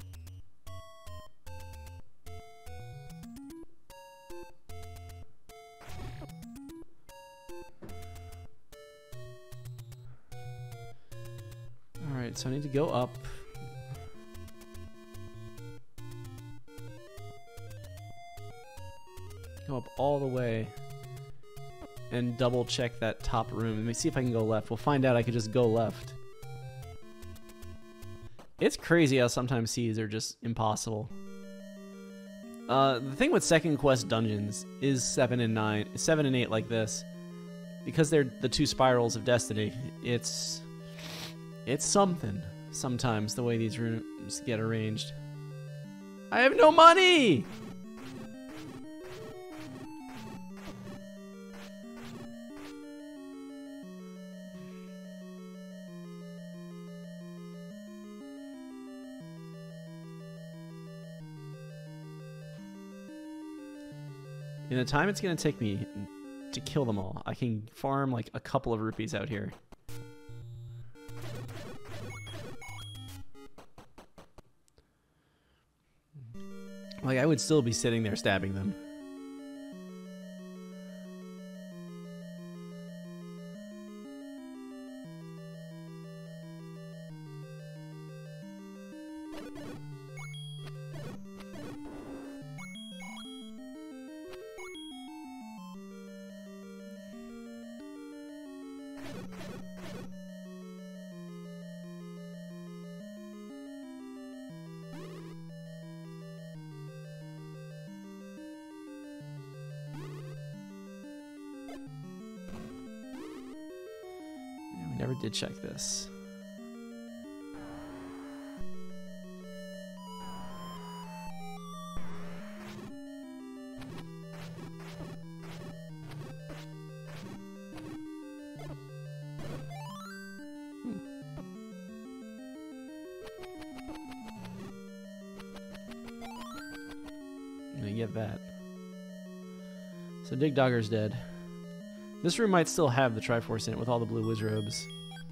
Alright, so I need to go up. Go up all the way. And double check that top room. Let me see if I can go left. We'll find out I could just go left. It's crazy how sometimes C's are just impossible. The thing with second quest dungeons is 7 and 8 like this. Because they're the 2 spirals of destiny, it's something sometimes the way these rooms get arranged. I have no money! In the time it's going to take me to kill them all, I can farm like a couple of rupees out here. Like, I would still be sitting there stabbing them. Never did check this. I'm gonna get that. So Dig Dogger's dead. This room might still have the Triforce in it with all the blue Wizrobes.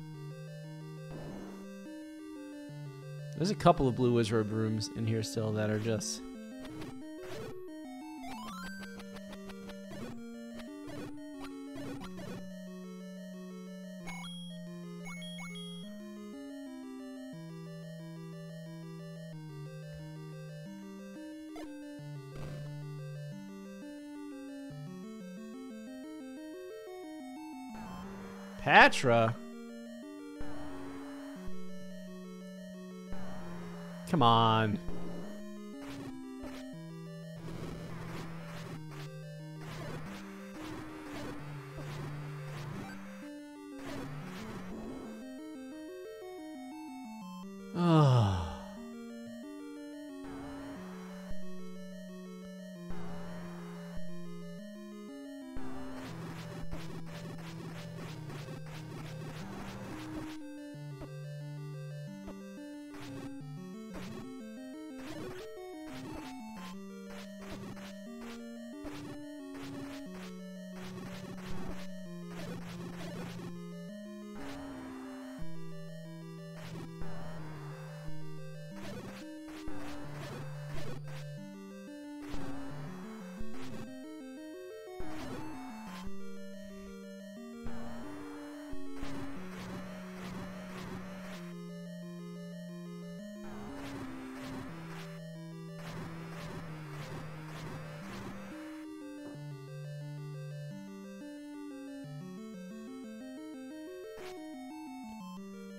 There's a couple of blue Wizrobe rooms in here still that are just... Patra? Come on.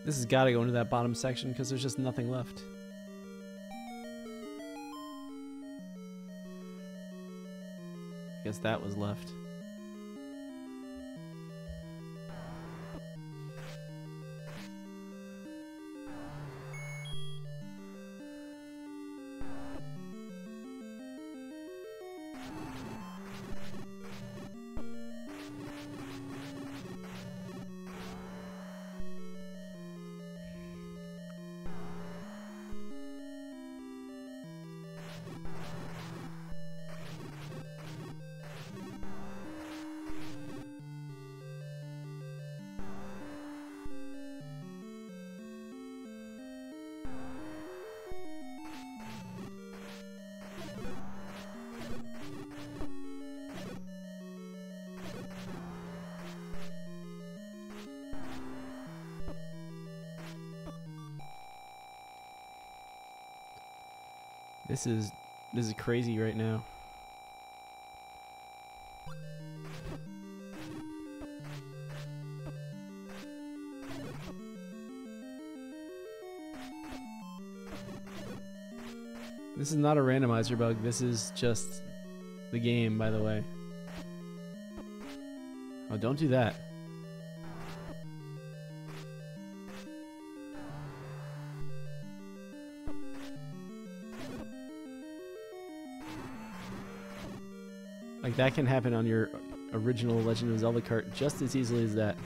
This has got to go into that bottom section because there's just nothing left. I guess that was left. This is crazy right now. This is not a randomizer bug. This is just the game, by the way. Oh, don't do that. Like, that can happen on your original Legend of Zelda cart just as easily as that.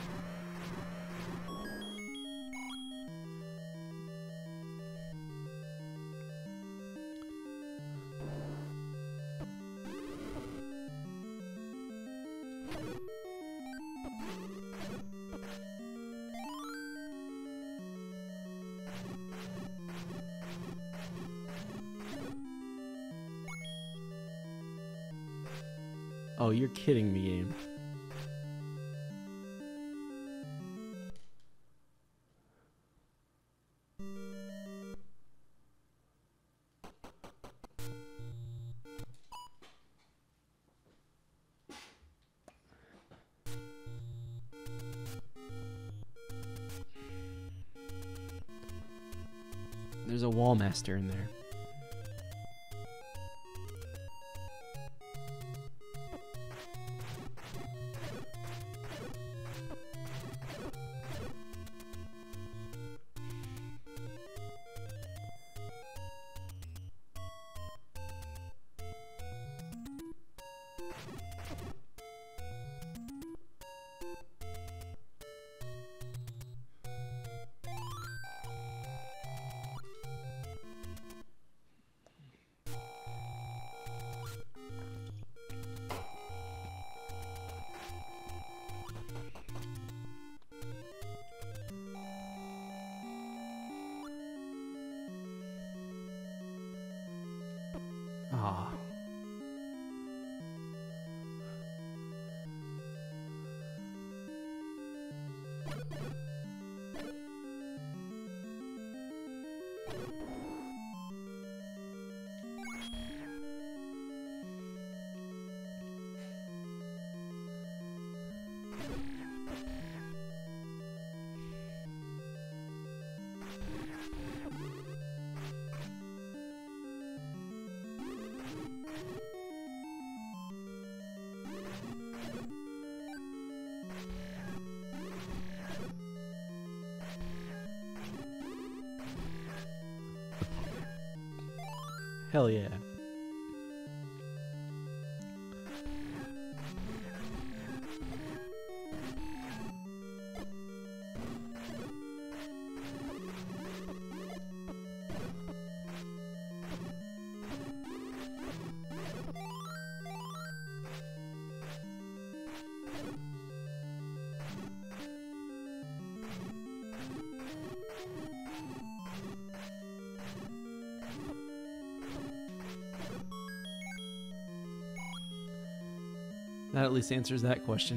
Oh, you're kidding me, game. There's a wall master in there. Ah. Hell yeah. That at least answers that question.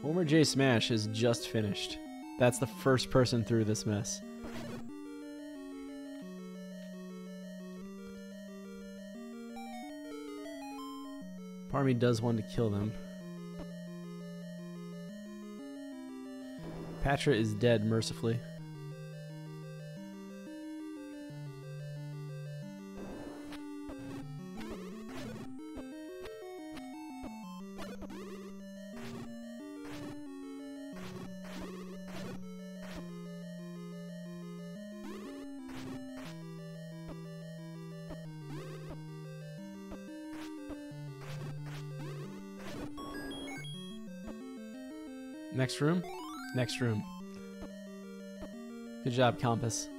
Homer J. Smash is just finished. That's the first person through this mess. Part of me does want to kill them. Patra is dead, mercifully. Next room? Next room. Good job, Compass.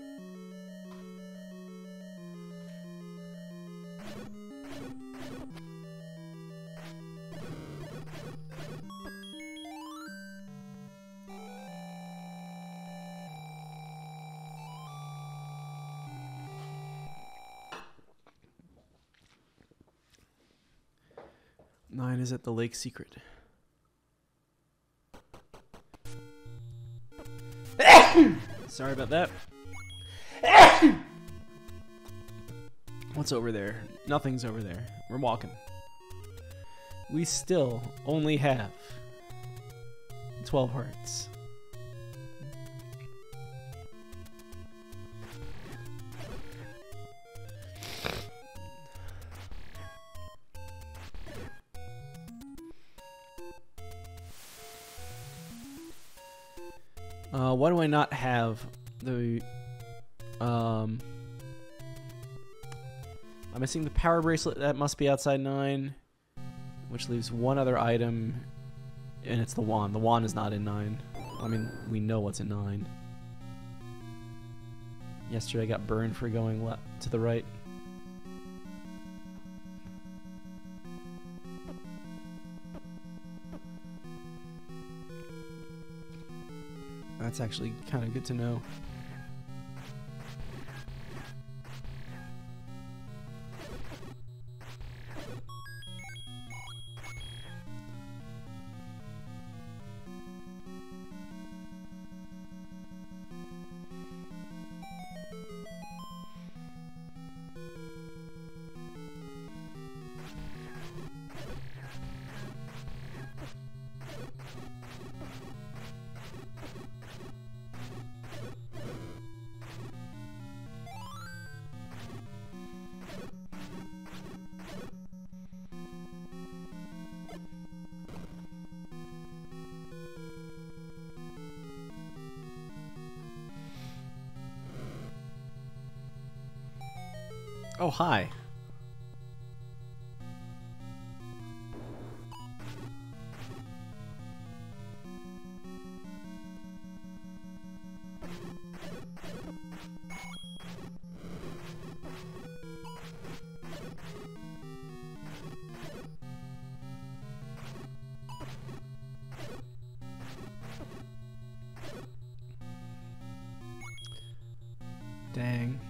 Nine is at the Lake Secret. Sorry about that. What's over there? Nothing's over there. We're walking. We still only have 12 hearts. Why do I not have the I'm missing the power bracelet. That must be outside 9, which leaves one other item, and it's the wand. The wand is not in 9. I mean, we know what's in 9. Yesterday I got burned for going left to the right. That's actually kind of good to know. Oh, hi. Dang.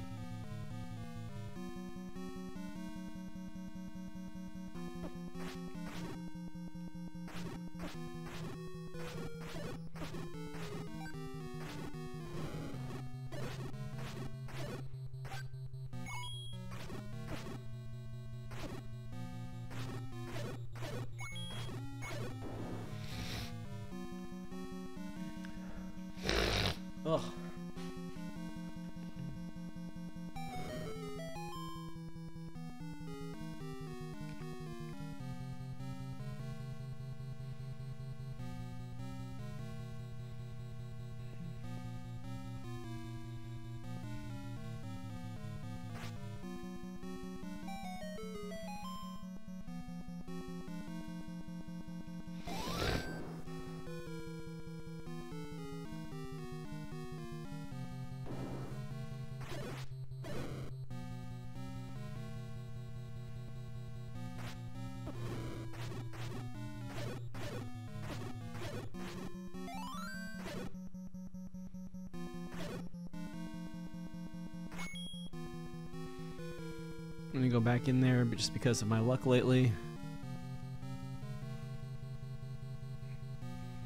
Ugh. I'm gonna go back in there, but just because of my luck lately.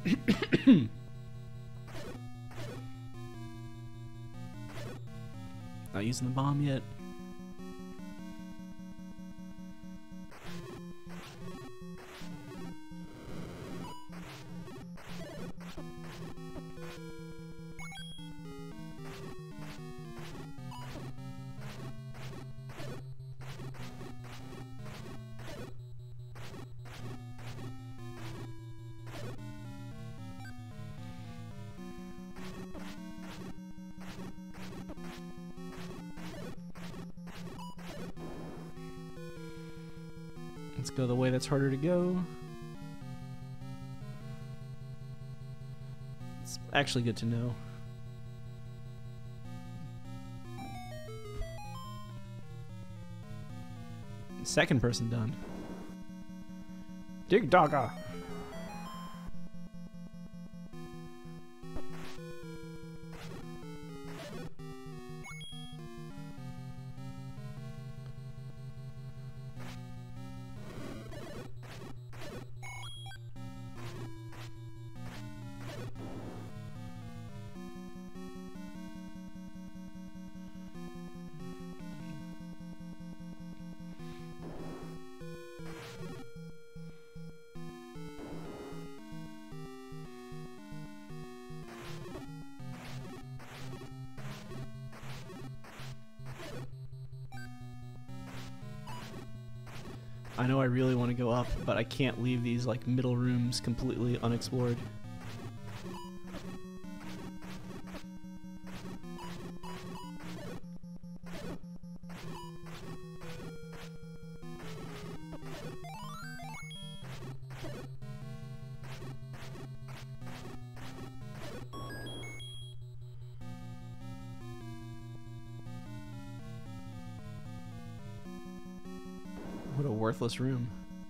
Not using the bomb yet. Let's go the way that's harder to go. It's actually good to know. Second person done. Dig Dogger. I know I really want to go up, but I can't leave these like middle rooms completely unexplored. What a worthless room.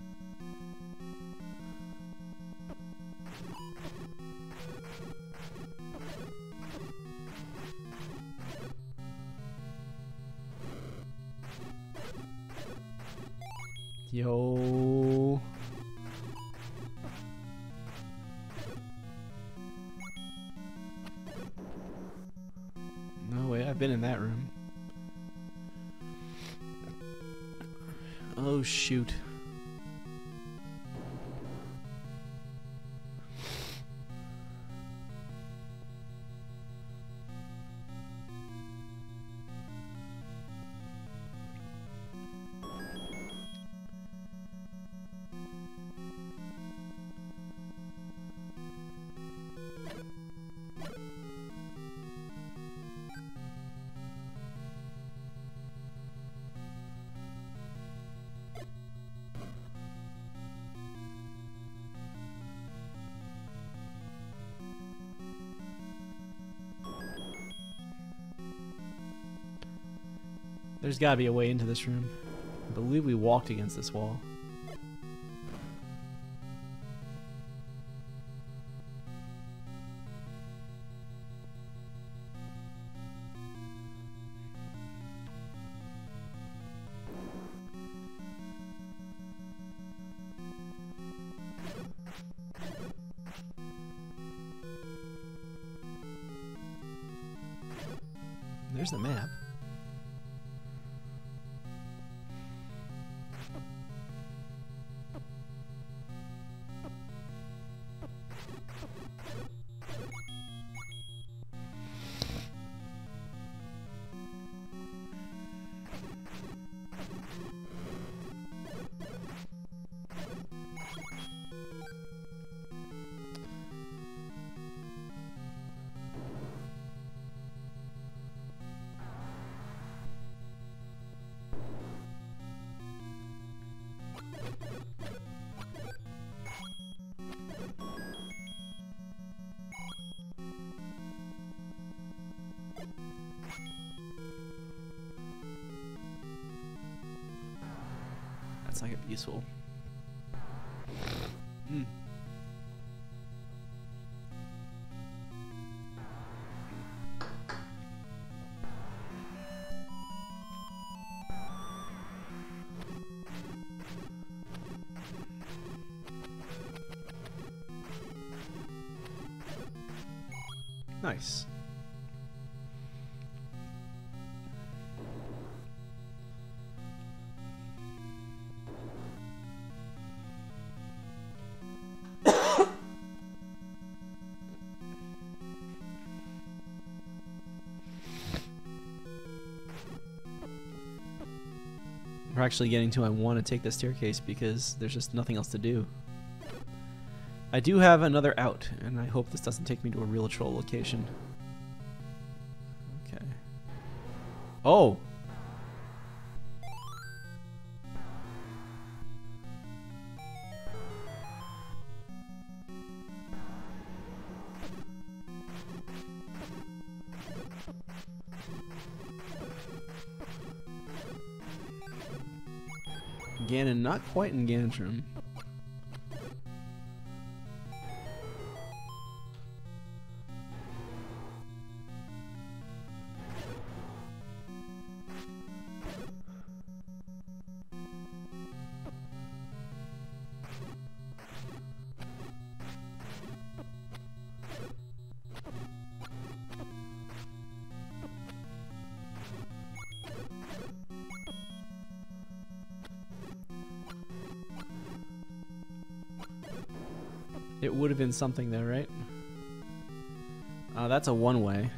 Yo. No way, I've been in that room. Oh shoot. There's gotta be a way into this room. I believe we walked against this wall. There's the map. That's not gonna be useful. Nice. We're actually getting to I want to take the staircase because there's just nothing else to do. I do have another out, and I hope this doesn't take me to a real troll location. Okay. Oh! Ganon, not quite in Ganon's room. It would have been something there, right? That's a one-way.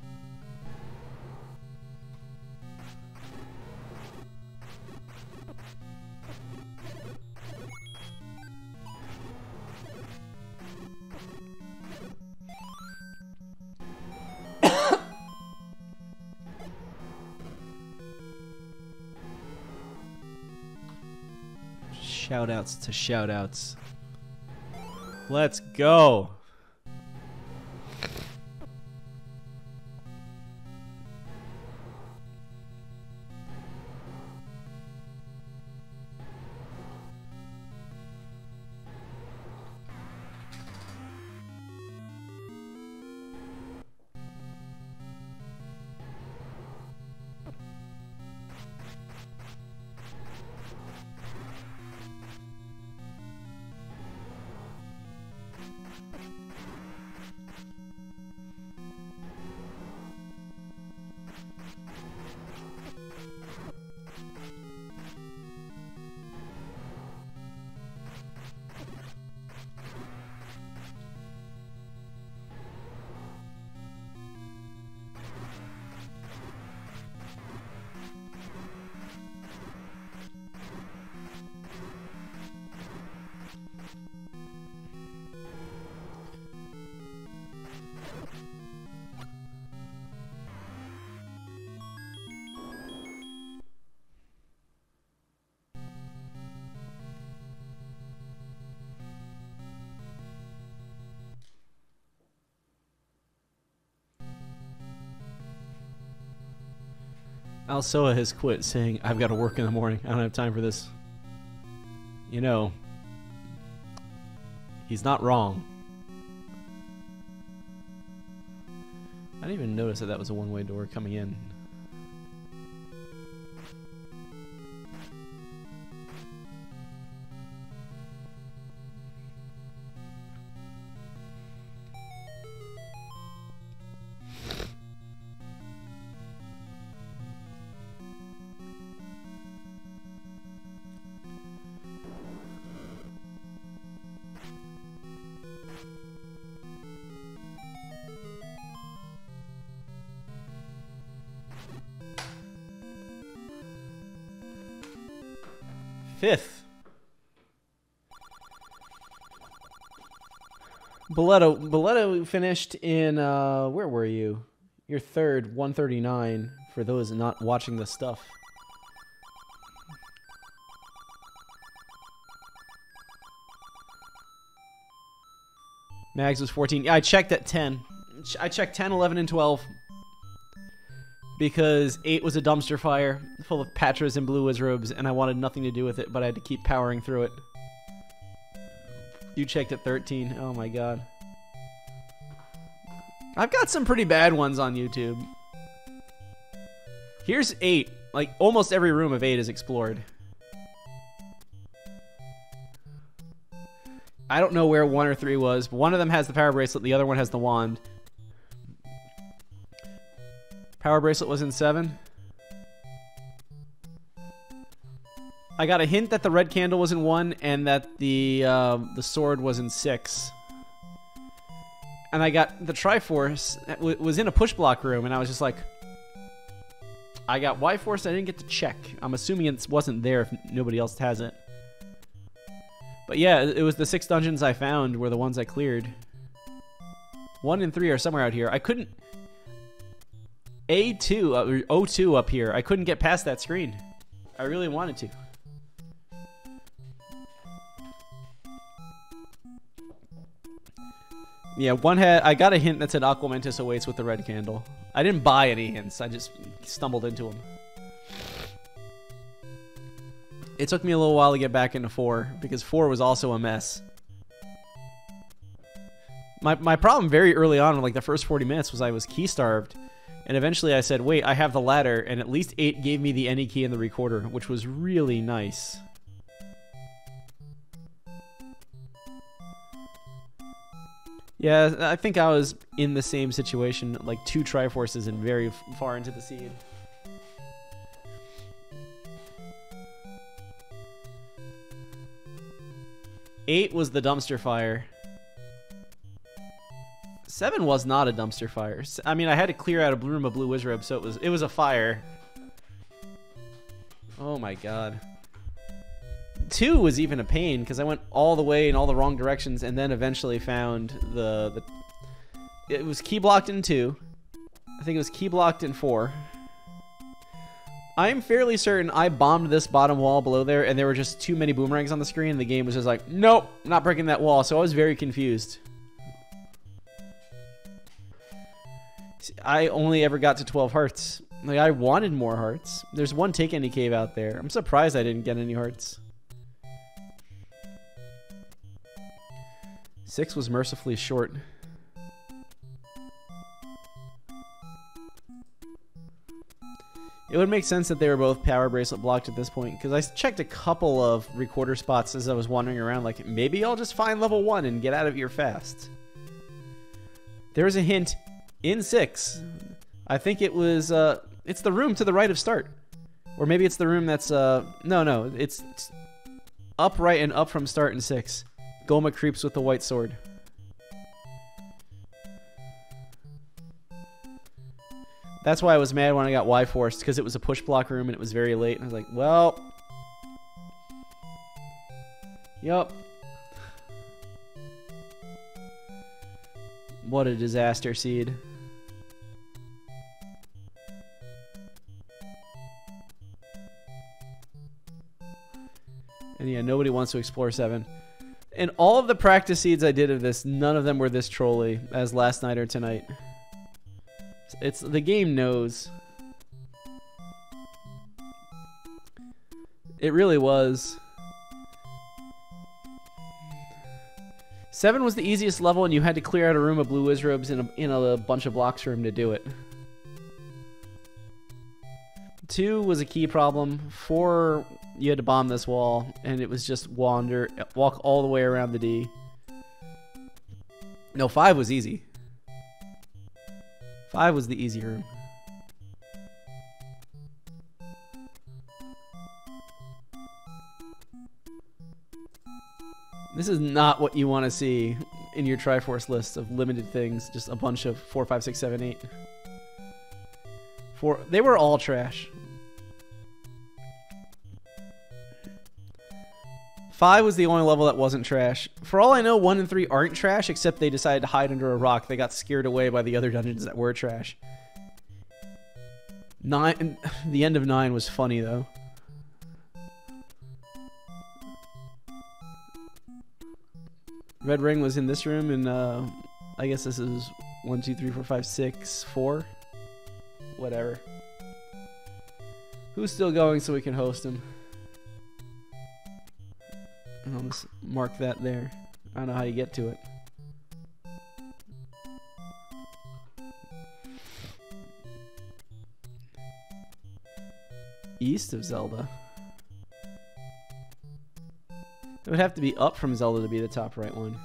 Shoutouts to shoutouts. Let's go. Alsoa has quit, saying, I've got to work in the morning. I don't have time for this. You know, he's not wrong. I didn't even notice that that was a one-way door coming in. Fifth. Boleto finished in, where were you? You're third, 139, for those not watching the stuff. Mags was 14. Yeah, I checked at 10. I checked 10, 11, and 12. Because 8 was a dumpster fire full of Patras and blue wizrobes, and I wanted nothing to do with it, but I had to keep powering through it. You checked at 13. Oh my god. I've got some pretty bad ones on YouTube. Here's 8. Like, almost every room of 8 is explored. I don't know where 1 or 3 was, but one of them has the power bracelet, the other one has the wand. Power bracelet was in 7. I got a hint that the red candle was in 1 and that the sword was in 6. And I got the Triforce was in a push block room, and I was just like, I got Y-Force. I didn't get to check. I'm assuming it wasn't there if nobody else has it. But yeah, it was the 6 dungeons I found were the ones I cleared. 1 and 3 are somewhere out here. I couldn't... A2, or O2 up here. I couldn't get past that screen. I really wanted to. Yeah, I got a hint that said Aquamentus awaits with the red candle. I didn't buy any hints. I just stumbled into them. It took me a little while to get back into 4, because 4 was also a mess. My problem very early on, in like the first 40 minutes, was I was key starved. And eventually I said, wait, I have the ladder, and at least 8 gave me the any key and the recorder, which was really nice. Yeah, I think I was in the same situation, like 2 Triforces and very far into the seed. Eight was the dumpster fire. 7 was not a dumpster fire. I mean, I had to clear out a blue room of blue wizard, so it was a fire. Oh my god. 2 was even a pain because I went all the way in all the wrong directions and then eventually found it was key blocked in 2. I think it was key blocked in 4. I'm fairly certain I bombed this bottom wall below there and there were just too many boomerangs on the screen and the game was just like, nope, not breaking that wall. So I was very confused. I only ever got to 12 hearts. Like, I wanted more hearts. There's one take any cave out there. I'm surprised I didn't get any hearts. 6 was mercifully short. It would make sense that they were both power bracelet blocked at this point, because I checked a couple of recorder spots as I was wandering around, like, maybe I'll just find level 1 and get out of here fast. There was a hint in 6. I think it was, it's the room to the right of start. Or maybe it's the room that's, no, it's upright and up from start in 6. Goma creeps with the white sword. That's why I was mad when I got Y-forced, because it was a push block room and it was very late. And I was like, well... Yup. What a disaster seed. And yeah, nobody wants to explore 7. And all of the practice seeds I did of this, none of them were this trolly as last night or tonight. It's the game knows. It really was. 7 was the easiest level, and you had to clear out a room of blue wizrobes in a bunch of blocks room to do it. 2 was a key problem. 4, you had to bomb this wall, and it was just walk all the way around the D. No, 5 was easy. 5 was the easy room. This is not what you want to see in your Triforce list of limited things. Just a bunch of 4, 5, 6, 7, 8. 4. They were all trash. 5 was the only level that wasn't trash. For all I know, 1 and 3 aren't trash, except they decided to hide under a rock. They got scared away by the other dungeons that were trash. 9, the end of 9 was funny, though. Red ring was in this room, and I guess this is 1, 2, 3, 4, 5, 6, 4. Whatever. Who's still going so we can host him? I'll just mark that there. I don't know how you get to it. East of Zelda. It would have to be up from Zelda to be the top right one.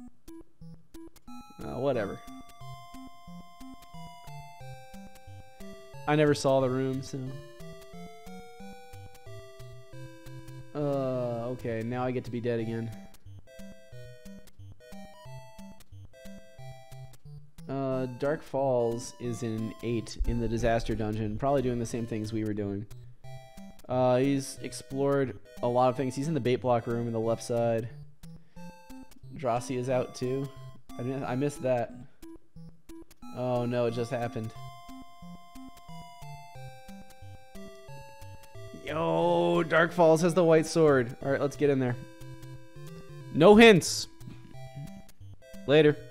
Whatever. I never saw the room, so. Okay, now I get to be dead again. Dark Falls is in 8 in the disaster dungeon, probably doing the same things we were doing. He's explored a lot of things. He's in the bait block room in the left side. Drossi is out too. I missed that. Oh no, it just happened. Yo, Dark Falls has the white sword. Alright, let's get in there. No hints. Later.